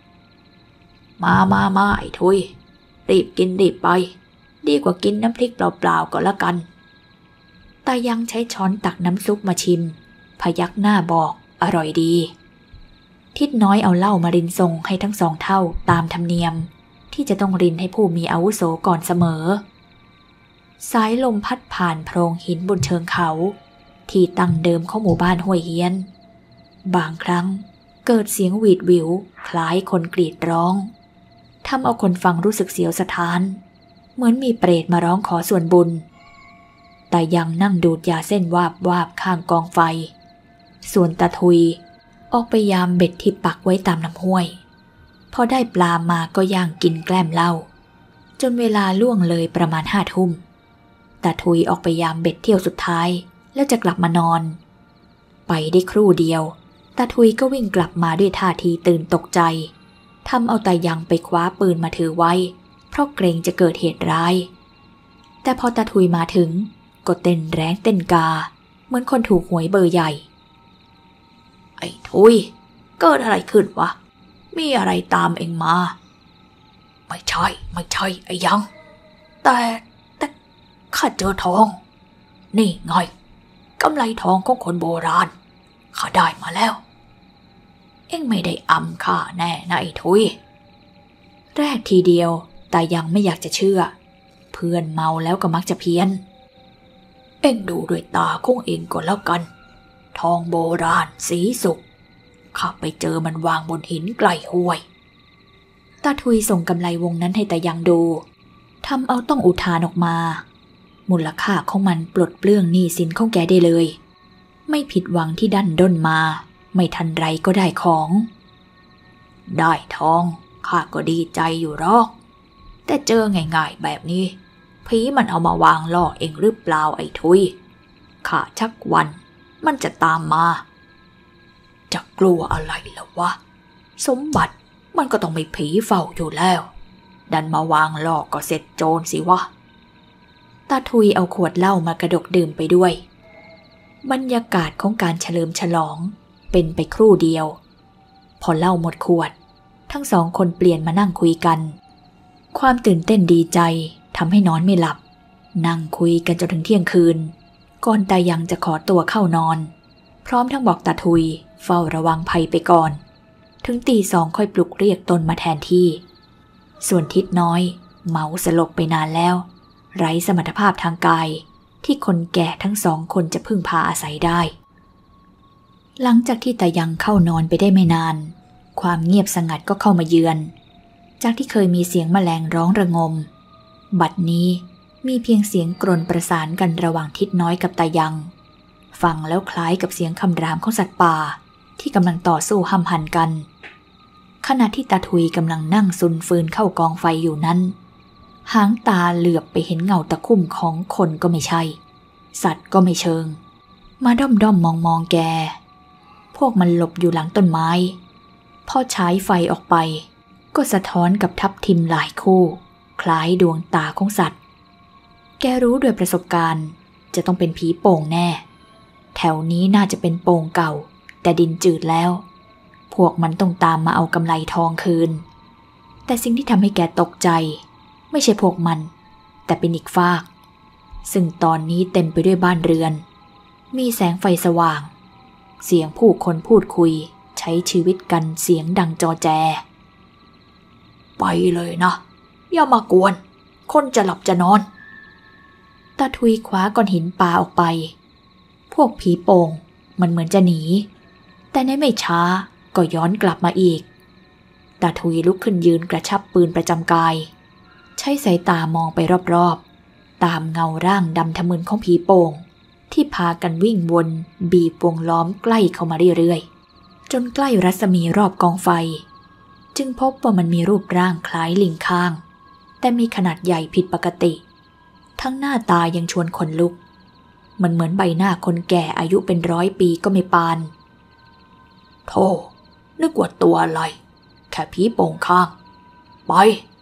มาไอ้ทุยรีบกินรีบไปดีกว่ากินน้ำพริกเปล่าๆก็แล้วกันตายังใช้ช้อนตักน้ำซุปมาชิมพยักหน้าบอกอร่อยดีทิดน้อยเอาเหล้ามารินส่งให้ทั้งสองเท่าตามธรรมเนียมที่จะต้องรินให้ผู้มีอาวุโสก่อนเสมอสายลมพัดผ่านโพรงหินบนเชิงเขาที่ตั้งเดิมของหมู่บ้านห้วยเฮียนบางครั้งเกิดเสียงหวีดหวิวคล้ายคนกรีดร้องทำเอาคนฟังรู้สึกเสียวสะท้านเหมือนมีเปรตมาร้องขอส่วนบุญแต่ยังนั่งดูดยาเส้นวาบข้างกองไฟส่วนตาทุยออกไปยามเบ็ดที่ปักไว้ตามน้ำห้วยพอได้ปลามาก็ย่างกินแกล้มเหล้าจนเวลาล่วงเลยประมาณ5 ทุ่มตาทุยออกไปยามเบ็ดเที่ยวสุดท้ายแล้วจะกลับมานอนไปได้ครู่เดียวตาทุยก็วิ่งกลับมาด้วยท่าทีตื่นตกใจทำเอาตายังไปคว้าปืนมาถือไว้เพราะเกรงจะเกิดเหตุร้ายแต่พอตาทุยมาถึงก็เต้นแรงเต้นกาเหมือนคนถูกหวยเบอร์ใหญ่ไอ้ทุยเกิดอะไรขึ้นวะมีอะไรตามเองมาไม่ใช่ไอ้ยังแต่ข้าเจอทองนี่ไงกำไลทองของคนโบราณข้าได้มาแล้วเอ็งไม่ได้อำข้าแน่นะไอ้ทุยแรกทีเดียวแต่ยังไม่อยากจะเชื่อเพื่อนเมาแล้วก็มักจะเพี้ยนเอ็งดูด้วยตาของเองก็แล้วกันทองโบราณสีสุกข้าไปเจอมันวางบนหินไกลห้วยตาทุยส่งกำไลวงนั้นให้ตายังดูทำเอาต้องอุทานออกมามูลค่าของมันปลดเปลื้องหนี้สินของแกได้เลยไม่ผิดหวังที่ดันด้นมาไม่ทันไรก็ได้ของได้ทองข้าก็ดีใจอยู่หรอกแต่เจอง่ายๆแบบนี้ผีมันเอามาวางล่อเองหรือเปล่าไอ้ทุยข้าชักวันมันจะตามมาจะกลัวอะไรล่ะวะสมบัติมันก็ต้องมีผีเฝ้าอยู่แล้วดันมาวางล่อก็เสร็จโจรสิวะตาทุยเอาขวดเหล้ามากระดกดื่มไปด้วยบรรยากาศของการเฉลิมฉลองเป็นไปครู่เดียวพอเหล้าหมดขวดทั้งสองคนเปลี่ยนมานั่งคุยกันความตื่นเต้นดีใจทำให้นอนไม่หลับนั่งคุยกันจนถึงเที่ยงคืนก่อนตายังจะขอตัวเข้านอนพร้อมทั้งบอกตาทุยเฝ้าระวังภัยไปก่อนถึงตี 2ค่อยปลุกเรียกตนมาแทนที่ส่วนทิดน้อยเมาสลบไปนานแล้วไร้สมรรถภาพทางกายที่คนแก่ทั้งสองคนจะพึ่งพาอาศัยได้หลังจากที่ตายังเข้านอนไปได้ไม่นานความเงียบสงัดก็เข้ามาเยือนจากที่เคยมีเสียงแมลงร้องระงมบัดนี้มีเพียงเสียงกรนประสานกันระหว่างทิดน้อยกับตายังฟังแล้วคล้ายกับเสียงคำรามของสัตว์ป่าที่กำลังต่อสู้ห้ำหั่นกันขณะที่ตาทุยกำลังนั่งซุนฟืนเข้ากองไฟอยู่นั้นหางตาเหลือบไปเห็นเงาตะคุ่มของคนก็ไม่ใช่สัตว์ก็ไม่เชิงมาด้อมมองแกพวกมันหลบอยู่หลังต้นไม้พอฉายไฟออกไปก็สะท้อนกับทับทิมหลายคู่คล้ายดวงตาของสัตว์แกรู้ด้วยประสบการณ์จะต้องเป็นผีโป่งแน่แถวนี้น่าจะเป็นโป่งเก่าแต่ดินจืดแล้วพวกมันต้องตามมาเอากำไลทองคืนแต่สิ่งที่ทำให้แกตกใจไม่ใช่พวกมันแต่เป็นอีกฟากซึ่งตอนนี้เต็มไปด้วยบ้านเรือนมีแสงไฟสว่างเสียงผู้คนพูดคุยใช้ชีวิตกันเสียงดังจอแจไปเลยนะอย่ามากวนคนจะหลับจะนอนตาทุยคว้าก้อนหินปาออกไปพวกผีโป่งมันเหมือนจะหนีแต่ในไม่ช้าก็ย้อนกลับมาอีกตาทุยลุกขึ้นยืนกระชับปืนประจำกายใช้สายตามองไปรอบๆตามเงาร่างดำทะมึนของผีโป่งที่พากันวิ่งวนบีบวงล้อมใกล้เข้ามาเรื่อยๆจนใกล้รัศมีรอบกองไฟจึงพบว่ามันมีรูปร่างคล้ายลิงข้างแต่มีขนาดใหญ่ผิดปกติทั้งหน้าตายังชวนขนลุกมันเหมือนใบหน้าคนแก่อายุเป็น100 ปีก็ไม่ปานโธ่นึกว่าตัวอะไรแค่ผีโป่งข้างไป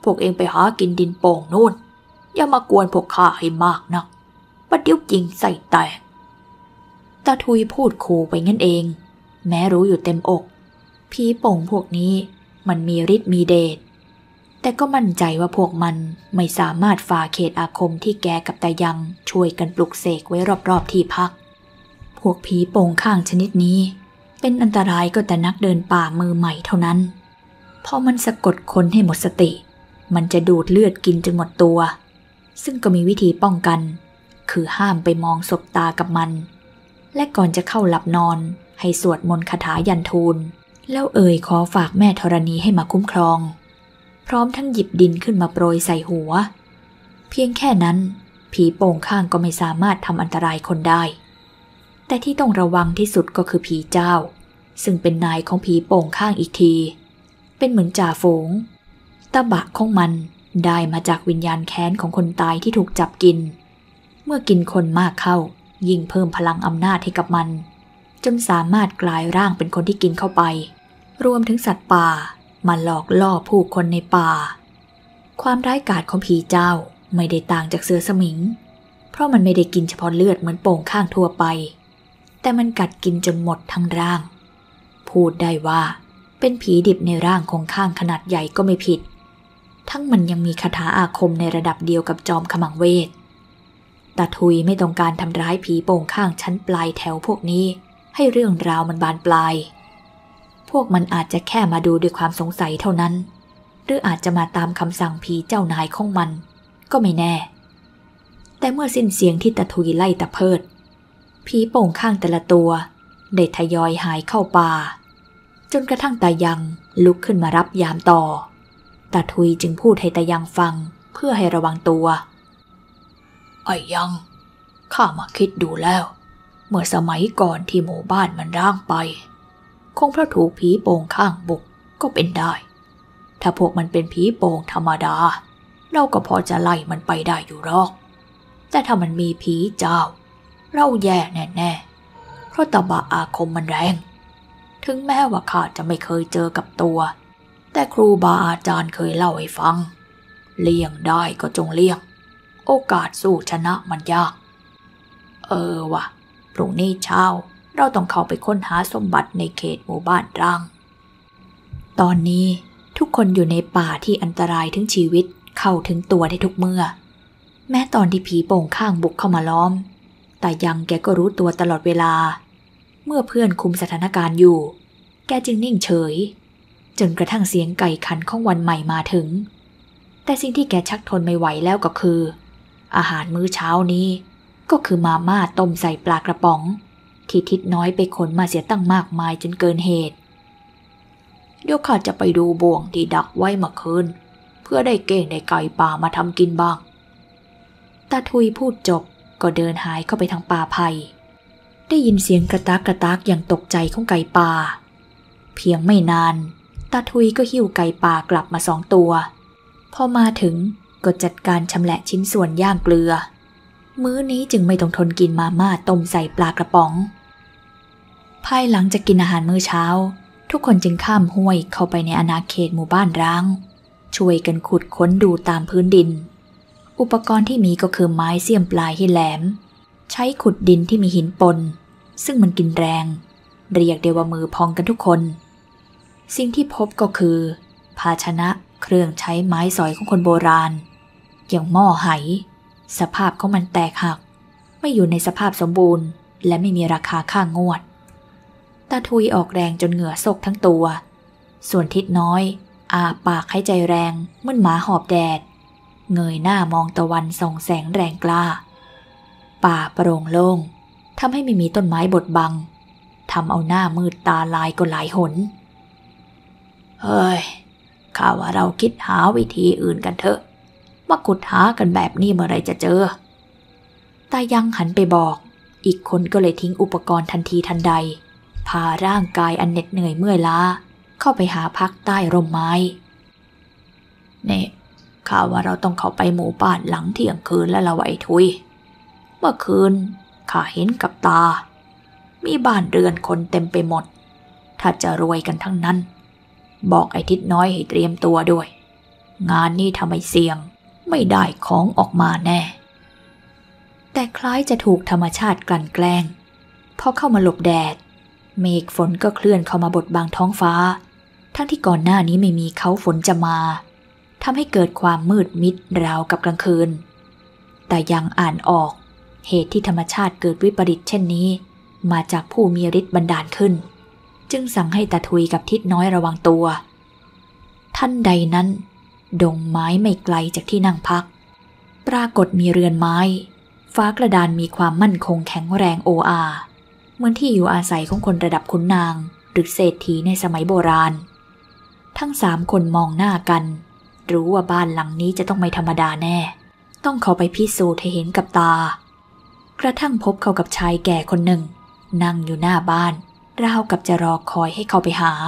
พวกเองไปหากินดินโป่งนู่นอย่ามากวนพวกข้าให้มากนักประเดี๋ยวจริงใส่แตกตาทุยพูดขู่ไปงั้นเองแม้รู้อยู่เต็มอกผีโป่งพวกนี้มันมีฤทธิ์มีเดชแต่ก็มั่นใจว่าพวกมันไม่สามารถฝ่าเขตอาคมที่แกกับตายังช่วยกันปลุกเสกไว้รอบๆที่พักพวกผีโป่งข้างชนิดนี้เป็นอันตรายก็แต่นักเดินป่ามือใหม่เท่านั้นพอมันสะกดคนให้หมดสติมันจะดูดเลือดกินจนหมดตัวซึ่งก็มีวิธีป้องกันคือห้ามไปมองสบตากับมันและก่อนจะเข้าหลับนอนให้สวดมนต์คาถายันทูลแล้วขอฝากแม่ธรณีให้มาคุ้มครองพร้อมทั้งหยิบดินขึ้นมาโปรยใส่หัวเพียงแค่นั้นผีโป่งข้างก็ไม่สามารถทำอันตรายคนได้แต่ที่ต้องระวังที่สุดก็คือผีเจ้าซึ่งเป็นนายของผีโป่งข้างอีกทีเป็นเหมือนจ่าฝูงตบะของมันได้มาจากวิญญาณแค้นของคนตายที่ถูกจับกินเมื่อกินคนมากเข้ายิ่งเพิ่มพลังอำนาจให้กับมันจนสามารถกลายร่างเป็นคนที่กินเข้าไปรวมถึงสัตว์ป่ามาหลอกล่อผู้คนในป่าความร้ายกาจของผีเจ้าไม่ได้ต่างจากเสือสมิงเพราะมันไม่ได้กินเฉพาะเลือดเหมือนโป่งข้างทั่วไปแต่มันกัดกินจนหมดทั้งร่างพูดได้ว่าเป็นผีดิบในร่างของข้างขนาดใหญ่ก็ไม่ผิดทั้งมันยังมีคาถาอาคมในระดับเดียวกับจอมขมังเวทตาทุยไม่ต้องการทำร้ายผีโป่งข้างชั้นปลายแถวพวกนี้ให้เรื่องราวมันบานปลายพวกมันอาจจะแค่มาดูด้วยความสงสัยเท่านั้นหรืออาจจะมาตามคำสั่งผีเจ้านายของมันก็ไม่แน่แต่เมื่อสิ้นเสียงที่ตาทุยไล่ตะเพิดผีโป่งข้างแต่ละตัวได้ทยอยหายเข้าป่าจนกระทั่งตายังลุกขึ้นมารับยามต่อตาทุยจึงพูดให้ตายังฟังเพื่อให้ระวังตัวไอ้ยังข้ามาคิดดูแล้วเมื่อสมัยก่อนที่หมู่บ้านมันร้างไปคงเพราะถูกผีโป่งข้างบุกก็เป็นได้ถ้าพวกมันเป็นผีโป่งธรรมดาเราก็พอจะไล่มันไปได้อยู่หรอกแต่ถ้ามันมีผีเจ้าเราแย่แน่ๆเพราะตบะอาคมมันแรงถึงแม้ว่าข้าจะไม่เคยเจอกับตัวแต่ครูบาอาจารย์เคยเล่าให้ฟังเลี่ยงได้ก็จงเลี่ยงโอกาสสู้ชนะมันยากว่ะพรุ่งนี้เช้าเราต้องเข้าไปค้นหาสมบัติในเขตหมู่บ้านร้างตอนนี้ทุกคนอยู่ในป่าที่อันตรายถึงชีวิตเข้าถึงตัวได้ทุกเมื่อแม้ตอนที่ผีโป่งข้างบุกเข้ามาล้อมแต่ยังแกก็รู้ตัวตลอดเวลาเมื่อเพื่อนคุมสถานการณ์อยู่แกจึงนิ่งเฉยจนกระทั่งเสียงไก่ขันของวันใหม่มาถึงแต่สิ่งที่แกชักทนไม่ไหวแล้วก็คืออาหารมื้อเช้านี้ก็คือมาม่าต้มใส่ปลากระป๋องที่ทิดน้อยไปขนมาเสียตั้งมากมายจนเกินเหตุเดี๋ยวข้าจะไปดูบ่วงที่ดักไว้เมื่อคืนเพื่อได้เก้งในไก่ป่ามาทำกินบ้างตาทุยพูดจบก็เดินหายเข้าไปทางป่าไผ่ได้ยินเสียงกระตากกระตากอย่างตกใจของไก่ป่าเพียงไม่นานตาทุยก็หิ้วไก่ป่ากลับมา2 ตัวพอมาถึงก็จัดการชำแหละชิ้นส่วนย่างเกลือมื้อนี้จึงไม่ต้องทนกินมาม่าต้มใส่ปลากระป๋องภายหลังจากกินอาหารมื้อเช้าทุกคนจึงข้ามห้วยเข้าไปในอาณาเขตหมู่บ้านร้างช่วยกันขุดค้นดูตามพื้นดินอุปกรณ์ที่มีก็คือไม้เสี้ยมปลายให้แหลมใช้ขุดดินที่มีหินปนซึ่งมันกินแรงเรียกได้ว่ามือพองกันทุกคนสิ่งที่พบก็คือภาชนะเครื่องใช้ไม้สอยของคนโบราณอย่างหม้อไหสภาพของมันแตกหักไม่อยู่ในสภาพสมบูรณ์และไม่มีราคาค่างวดตาทุยออกแรงจนเหงื่อซกทั้งตัวส่วนทิดน้อยอาปากหายใจแรงเหมือนหมาหอบแดดเงยหน้ามองตะวันส่องแสงแรงกล้าป่าโปร่งโล่งทำให้ไม่มีต้นไม้บดบังทำเอาหน้ามืดตาลายก็หลายหนเฮ้ยข้าว่าเราคิดหาวิธีอื่นกันเถอะมาขุดหากันแบบนี้เมื่อไรจะเจอตายังหันไปบอกอีกคนก็เลยทิ้งอุปกรณ์ทันทีทันใดพาร่างกายอันเหน็ดเหนื่อยเมื่อยล้าเข้าไปหาพักใต้ร่มไม้เนี่ยข้าว่าเราต้องเข้าไปหมู่บ้านหลังเที่ยงคืนแล้วละไว้ทุยเมื่อคืนข้าเห็นกับตามีบ้านเรือนคนเต็มไปหมดถ้าจะรวยกันทั้งนั้นบอกไอ้ทิดน้อยให้เตรียมตัวด้วยงานนี้ทำไมเสี่ยงไม่ได้ของออกมาแน่แต่คล้ายจะถูกธรรมชาติกลั่นแกล้งพอเข้ามาหลบแดดเมฆฝนก็เคลื่อนเข้ามาบดบังท้องฟ้าทั้งที่ก่อนหน้านี้ไม่มีเขาฝนจะมาทำให้เกิดความมืดมิดราวกับกลางคืนแต่ยังอ่านออกเหตุที่ธรรมชาติเกิดวิปริตเช่นนี้มาจากผู้มีฤทธิ์บันดาลขึ้นจึงสั่งให้ตาทุยกับทิดน้อยระวังตัวท่านใดนั้นดงไม้ไม่ไกลจากที่นั่งพักปรากฏมีเรือนไม้ฟ้ากระดานมีความมั่นคงแข็งแรงโออาเหมือนที่อยู่อาศัยของคนระดับขุนนางหรือเศรษฐีในสมัยโบราณทั้ง3 คนมองหน้ากันรู้ว่าบ้านหลังนี้จะต้องไม่ธรรมดาแน่ต้องเข้าไปพิสูจน์ให้เห็นกับตากระทั่งพบเขากับชายแก่คนหนึ่งนั่งอยู่หน้าบ้านราวกับจะรอคอยให้เขาไปหา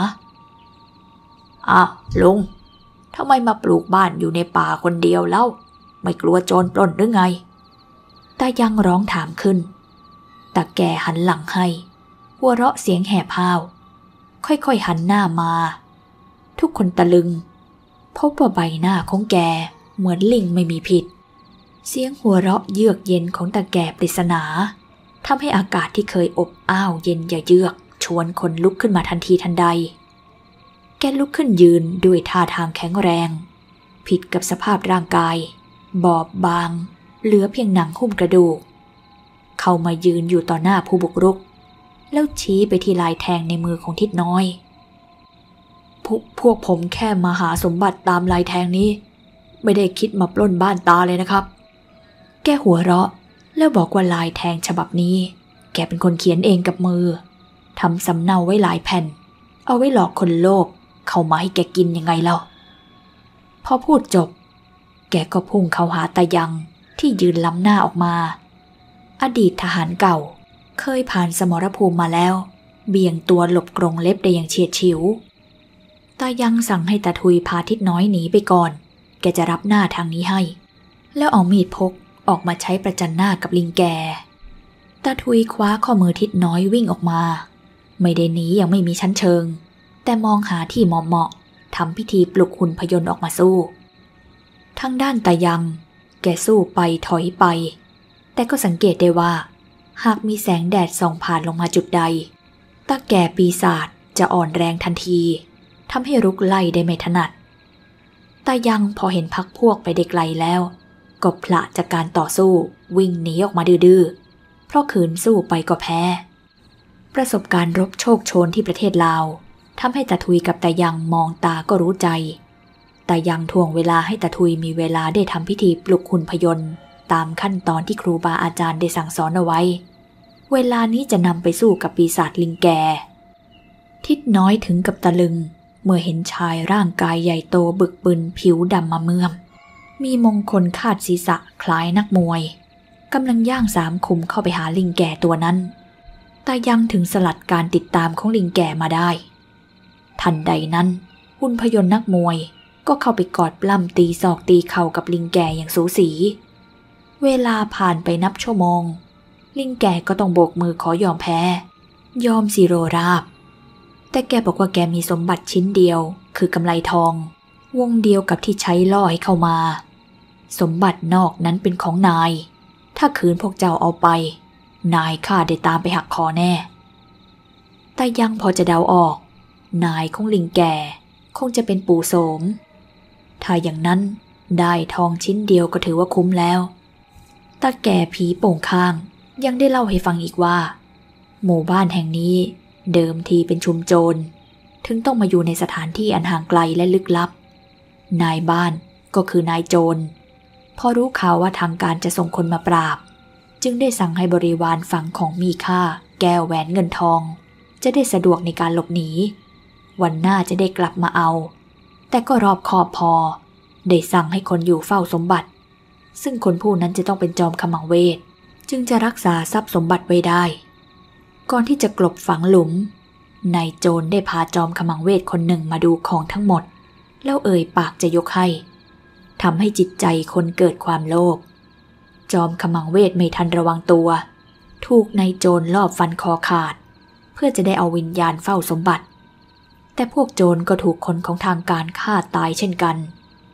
ลุงทำไมมาปลูกบ้านอยู่ในป่าคนเดียวเล่าไม่กลัวโจรปล้นหรือไงตายังร้องถามขึ้นตาแก่หันหลังให้หัวเราะเสียงแหบห้าวค่อยๆหันหน้ามาทุกคนตะลึงพบว่าใบหน้าของแกเหมือนลิงไม่มีผิดเสียงหัวเราะเยือกเย็นของตาแก่ปริศนาทำให้อากาศที่เคยอบอ้าวเย็นเยือกชวนคนลุกขึ้นมาทันทีทันใดแกลุกขึ้นยืนด้วยท่าทางแข็งแรงผิดกับสภาพร่างกายบอบบางเหลือเพียงหนังหุ้มกระดูกเข้ามายืนอยู่ต่อหน้าผู้บุกรุกแล้วชี้ไปที่ลายแทงในมือของทิดน้อยพวกผมแค่มาหาสมบัติตามลายแทงนี้ไม่ได้คิดมาปล้นบ้านตาเลยนะครับแกหัวเราะแล้วบอกว่าลายแทงฉบับนี้แกเป็นคนเขียนเองกับมือทำสำเนาไว้หลายแผ่นเอาไว้หลอกคนโลภเข้ามาให้แกกินยังไงเล่าพอพูดจบแกก็พุ่งเข้าหาตายังที่ยืนล้ำหน้าออกมาอดีตทหารเก่าเคยผ่านสมรภูมิมาแล้วเบี่ยงตัวหลบกรงเล็บได้อย่างเฉียดฉิวตายังสั่งให้ตาทุยพาทิดน้อยหนีไปก่อนแกจะรับหน้าทางนี้ให้แล้วเอามีดพกออกมาใช้ประจันหน้ากับลิงแกตาทุยคว้าข้อมือทิดน้อยวิ่งออกมาไม่ได้หนีอย่างไม่มีชั้นเชิงแต่มองหาที่เหมาะทำพิธีปลุกหุ่นพยนต์ออกมาสู้ทางด้านตายังแกสู้ไปถอยไปแต่ก็สังเกตได้ว่าหากมีแสงแดดส่องผ่านลงมาจุดใดตาแก่ปีศาจจะอ่อนแรงทันทีทำให้รุกไล่ได้ไม่ถนัดตายังพอเห็นพรรคพวกไปได้ไกลแล้วก็พละจากการต่อสู้วิ่งหนีออกมาดื้อๆเพราะขืนสู้ไปก็แพ้ประสบการณ์รบโชคโชนที่ประเทศลาวทำให้ตาทุยกับตายังมองตาก็รู้ใจตายังทวงเวลาให้ตาทุยมีเวลาได้ทำพิธีปลุกหุ่นพยนต์ตามขั้นตอนที่ครูบาอาจารย์ได้สั่งสอนเอาไว้เวลานี้จะนำไปสู้กับปีศาจลิงแกทิดน้อยถึงกับตะลึงเมื่อเห็นชายร่างกายใหญ่โตบึกบึนผิวดำมาเมื่อมมีมงคลคาดศีรษะคล้ายนักมวยกำลังย่าง3 ขุมเข้าไปหาลิงแก่ตัวนั้นตายังถึงสลัดการติดตามของลิงแก่มาได้ทันใดนั้นหุ่นพยนต์นักมวยก็เข้าไปกอดปล้ำตีศอกตีเข่ากับลิงแก่อย่างสูสีเวลาผ่านไปนับชั่วโมงลิงแก่ก็ต้องโบกมือขอยอมแพ้ยอมสิโรราบแต่แกบอกว่าแกมีสมบัติชิ้นเดียวคือกำไลทองวงเดียวกับที่ใช้ล่อให้เข้ามาสมบัตินอกนั้นเป็นของนายถ้าคืนพวกเจ้าเอาไปนายข้าได้ตามไปหักคอแน่แต่ยังพอจะเดาออกนายของลิงแก่คงจะเป็นปู่โสมถ้าอย่างนั้นได้ทองชิ้นเดียวก็ถือว่าคุ้มแล้วตาแก่ผีโป่งข้างยังได้เล่าให้ฟังอีกว่าหมู่บ้านแห่งนี้เดิมทีเป็นชุมโจรถึงต้องมาอยู่ในสถานที่อันห่างไกลและลึกลับนายบ้านก็คือนายโจรพอรู้ข่าวว่าทางการจะส่งคนมาปราบจึงได้สั่งให้บริวารฝังของมีค่าแก้วแหวนเงินทองจะได้สะดวกในการหลบหนีวันหน้าจะได้กลับมาเอาแต่ก็รอบคอบพอได้สั่งให้คนอยู่เฝ้าสมบัติซึ่งคนผู้นั้นจะต้องเป็นจอมขมังเวทจึงจะรักษาทรัพย์สมบัติไว้ได้ก่อนที่จะกลบฝังหลุมนายโจรได้พาจอมขมังเวทคนหนึ่งมาดูของทั้งหมดแล้วเอ่ยปากจะยกให้ทำให้จิตใจคนเกิดความโลภจอมขมังเวทไม่ทันระวังตัวถูกนายโจรลอบฟันคอขาดเพื่อจะได้เอาวิญญาณเฝ้าสมบัติแต่พวกโจรก็ถูกคนของทางการฆ่าตายเช่นกัน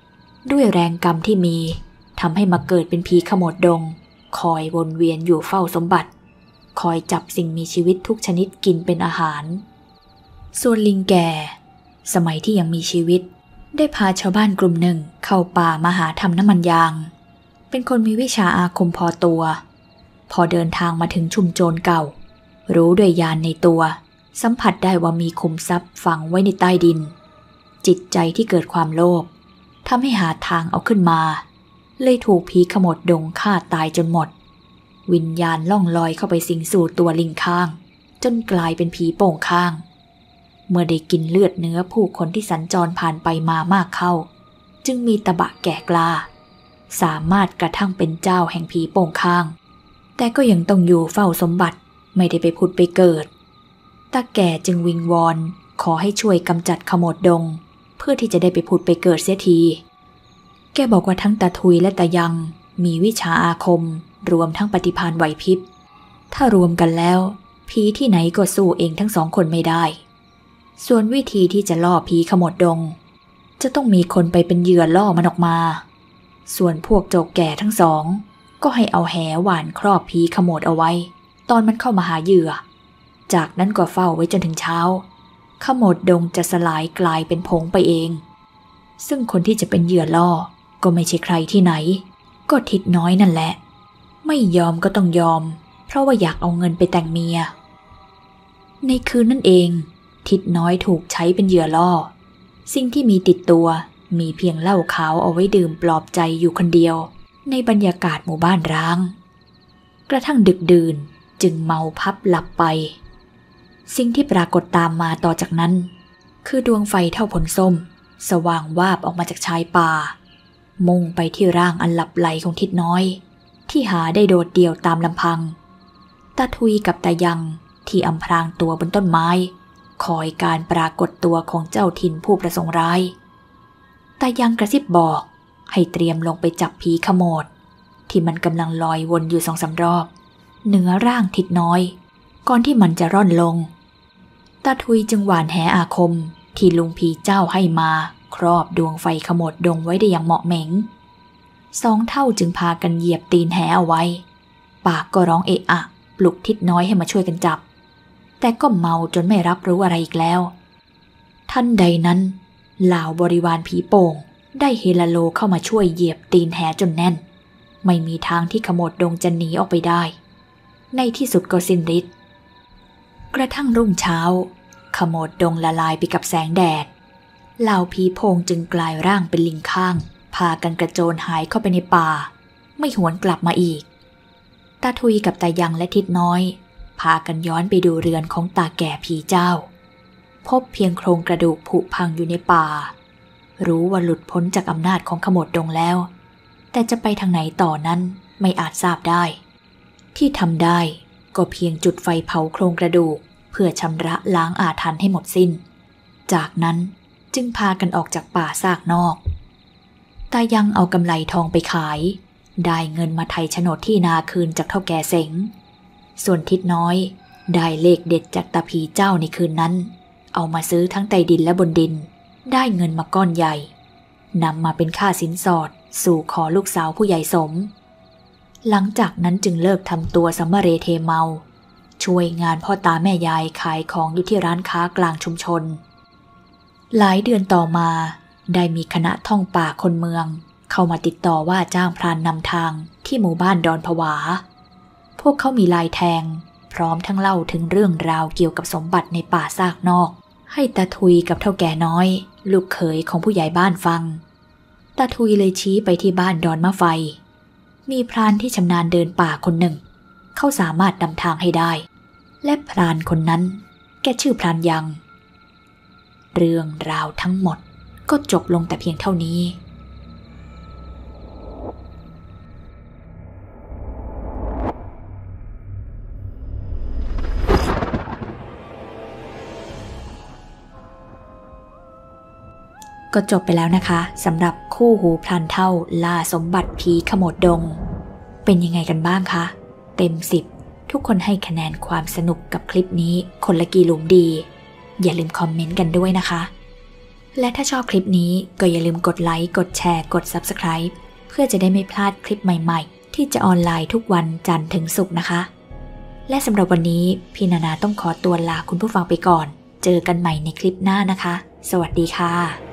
ด้วยแรงกรรมที่มีทำให้มาเกิดเป็นผีขโมดดงคอยวนเวียนอยู่เฝ้าสมบัติคอยจับสิ่งมีชีวิตทุกชนิดกินเป็นอาหารส่วนลิงแก่สมัยที่ยังมีชีวิตได้พาชาวบ้านกลุ่มหนึ่งเข้าป่ามาหาทำน้ำมันยางเป็นคนมีวิชาอาคมพอตัวพอเดินทางมาถึงชุมโจรเก่ารู้ด้วยญาณในตัวสัมผัสได้ว่ามีขุมทรัพย์ฝังไว้ในใต้ดินจิตใจที่เกิดความโลภทำให้หาทางเอาขึ้นมาเลยถูกผีขโมดดงฆ่าตายจนหมดวิญญาณล่องลอยเข้าไปสิงสู่ตัวลิงข้างจนกลายเป็นผีโป่งข้างเมื่อได้กินเลือดเนื้อผู้คนที่สัญจรผ่านไปมามากเข้าจึงมีตะบะแก่กล้าสามารถกระทั่งเป็นเจ้าแห่งผีโป่งข้างแต่ก็ยังต้องอยู่เฝ้าสมบัติไม่ได้ไปผุดไปเกิดตาแก่จึงวิงวอนขอให้ช่วยกำจัดขโมดดงเพื่อที่จะได้ไปผุดไปเกิดเสียทีแกบอกว่าทั้งตาทุยและตายังมีวิชาอาคมรวมทั้งปฏิภาณไหวพริบถ้ารวมกันแล้วผีที่ไหนก็สู้เองทั้งสองคนไม่ได้ส่วนวิธีที่จะล่อผีขโมดดงจะต้องมีคนไปเป็นเหยื่อล่อมันออกมาส่วนพวกโจกแก่ทั้งสองก็ให้เอาแหหว่านครอบผีขโมดเอาไว้ตอนมันเข้ามาหาเหยื่อจากนั้นก็เฝ้าไว้จนถึงเช้าขโมดดงจะสลายกลายเป็นผงไปเองซึ่งคนที่จะเป็นเหยื่อล่อก็ไม่ใช่ใครที่ไหนก็ทิดน้อยนั่นแหละไม่ยอมก็ต้องยอมเพราะว่าอยากเอาเงินไปแต่งเมียในคืนนั่นเองทิดน้อยถูกใช้เป็นเหยื่อล่อสิ่งที่มีติดตัวมีเพียงเหล้าขาวเอาไว้ดื่มปลอบใจอยู่คนเดียวในบรรยากาศหมู่บ้านร้างกระทั่งดึกดื่นจึงเมาพับหลับไปสิ่งที่ปรากฏตามมาต่อจากนั้นคือดวงไฟเท่าผลส้มสว่างวาบออกมาจากชายป่ามุ่งไปที่ร่างอันหลับไหลของทิดน้อยที่หาได้โดดเดี่ยวตามลำพังตาทุยกับตายังที่อำพรางตัวบนต้นไม้คอยการปรากฏตัวของเจ้าถิ่นผู้ประสงค์ร้ายตายังกระซิบบอกให้เตรียมลงไปจับผีขโมดที่มันกำลังลอยวนอยู่2-3 รอบเหนือร่างทิดน้อยก่อนที่มันจะร่อนลงตาทุยจึงหว่านแหอาคมที่ลุงผีเจ้าให้มาครอบดวงไฟขโมดดงไว้ได้อย่างเหมาะเหม็ง2 เท่าจึงพากันเหยียบตีนแหเอาไว้ปากก็ร้องเอะอะปลุกทิดน้อยให้มาช่วยกันจับแต่ก็เมาจนไม่รับรู้อะไรอีกแล้วทันใดนั้นเหล่าบริวารผีโป่งได้เฮลาโลเข้ามาช่วยเหยียบตีนแหจนแน่นไม่มีทางที่ขโมดดงจะหนีออกไปได้ในที่สุดก็สิ้นฤทธิ์กระทั่งรุ่งเช้าขโมดดงละลายไปกับแสงแดดเหล่าผีโพงจึงกลายร่างเป็นลิงข้างพากันกระโจนหายเข้าไปในป่าไม่หวนกลับมาอีกตาทุยกับตายังและทิดน้อยพากันย้อนไปดูเรือนของตาแก่ผีเจ้าพบเพียงโครงกระดูกผุพังอยู่ในป่ารู้ว่าหลุดพ้นจากอำนาจของขโมดดงแล้วแต่จะไปทางไหนต่อนั้นไม่อาจทราบได้ที่ทำได้ก็เพียงจุดไฟเผาโครงกระดูกเพื่อชำระล้างอาถรรพ์ให้หมดสิ้นจากนั้นจึงพากันออกจากป่าซากนอกตายังเอากำไลทองไปขายได้เงินมาไถ่โฉนดที่นาคืนจากเฒ่าแก่เสงส่วนทิดน้อยได้เลขเด็ดจากตาผีเจ้าในคืนนั้นเอามาซื้อทั้งใต้ดินและบนดินได้เงินมาก้อนใหญ่นำมาเป็นค่าสินสอดสู่ขอลูกสาวผู้ใหญ่สมหลังจากนั้นจึงเลิกทำตัวสัมมาเรเทเมาช่วยงานพ่อตาแม่ยายขายของอยู่ที่ร้านค้ากลางชุมชนหลายเดือนต่อมาได้มีคณะท่องป่าคนเมืองเข้ามาติดต่อว่าจ้างพรานนำทางที่หมู่บ้านดอนผวาพวกเขามีลายแทงพร้อมทั้งเล่าถึงเรื่องราวเกี่ยวกับสมบัติในป่าซากนอกให้ตาทุยกับเฒ่าแก่น้อยลูกเขยของผู้ใหญ่บ้านฟังตาทุยเลยชี้ไปที่บ้านดอนมะไฟมีพรานที่ชำนาญเดินป่าคนหนึ่งเขาสามารถนำทางให้ได้และพรานคนนั้นแกชื่อพรานยังเรื่องราวทั้งหมดก็จบลงแต่เพียงเท่านี้ ก็จบไปแล้วนะคะสำหรับคู่หูพลันเท่าล่าสมบัติผีขโมดดงเป็นยังไงกันบ้างคะเต็ม10ทุกคนให้คะแนนความสนุกกับคลิปนี้คนละกี่หลุมดีอย่าลืมคอมเมนต์กันด้วยนะคะและถ้าชอบคลิปนี้ก็อย่าลืมกดไลค์กดแชร์กด Subscribe เพื่อจะได้ไม่พลาดคลิปใหม่ๆที่จะออนไลน์ทุกวันจันทร์ถึงศุกร์นะคะและสำหรับวันนี้พี่นานาต้องขอตัวลาคุณผู้ฟังไปก่อนเจอกันใหม่ในคลิปหน้านะคะสวัสดีค่ะ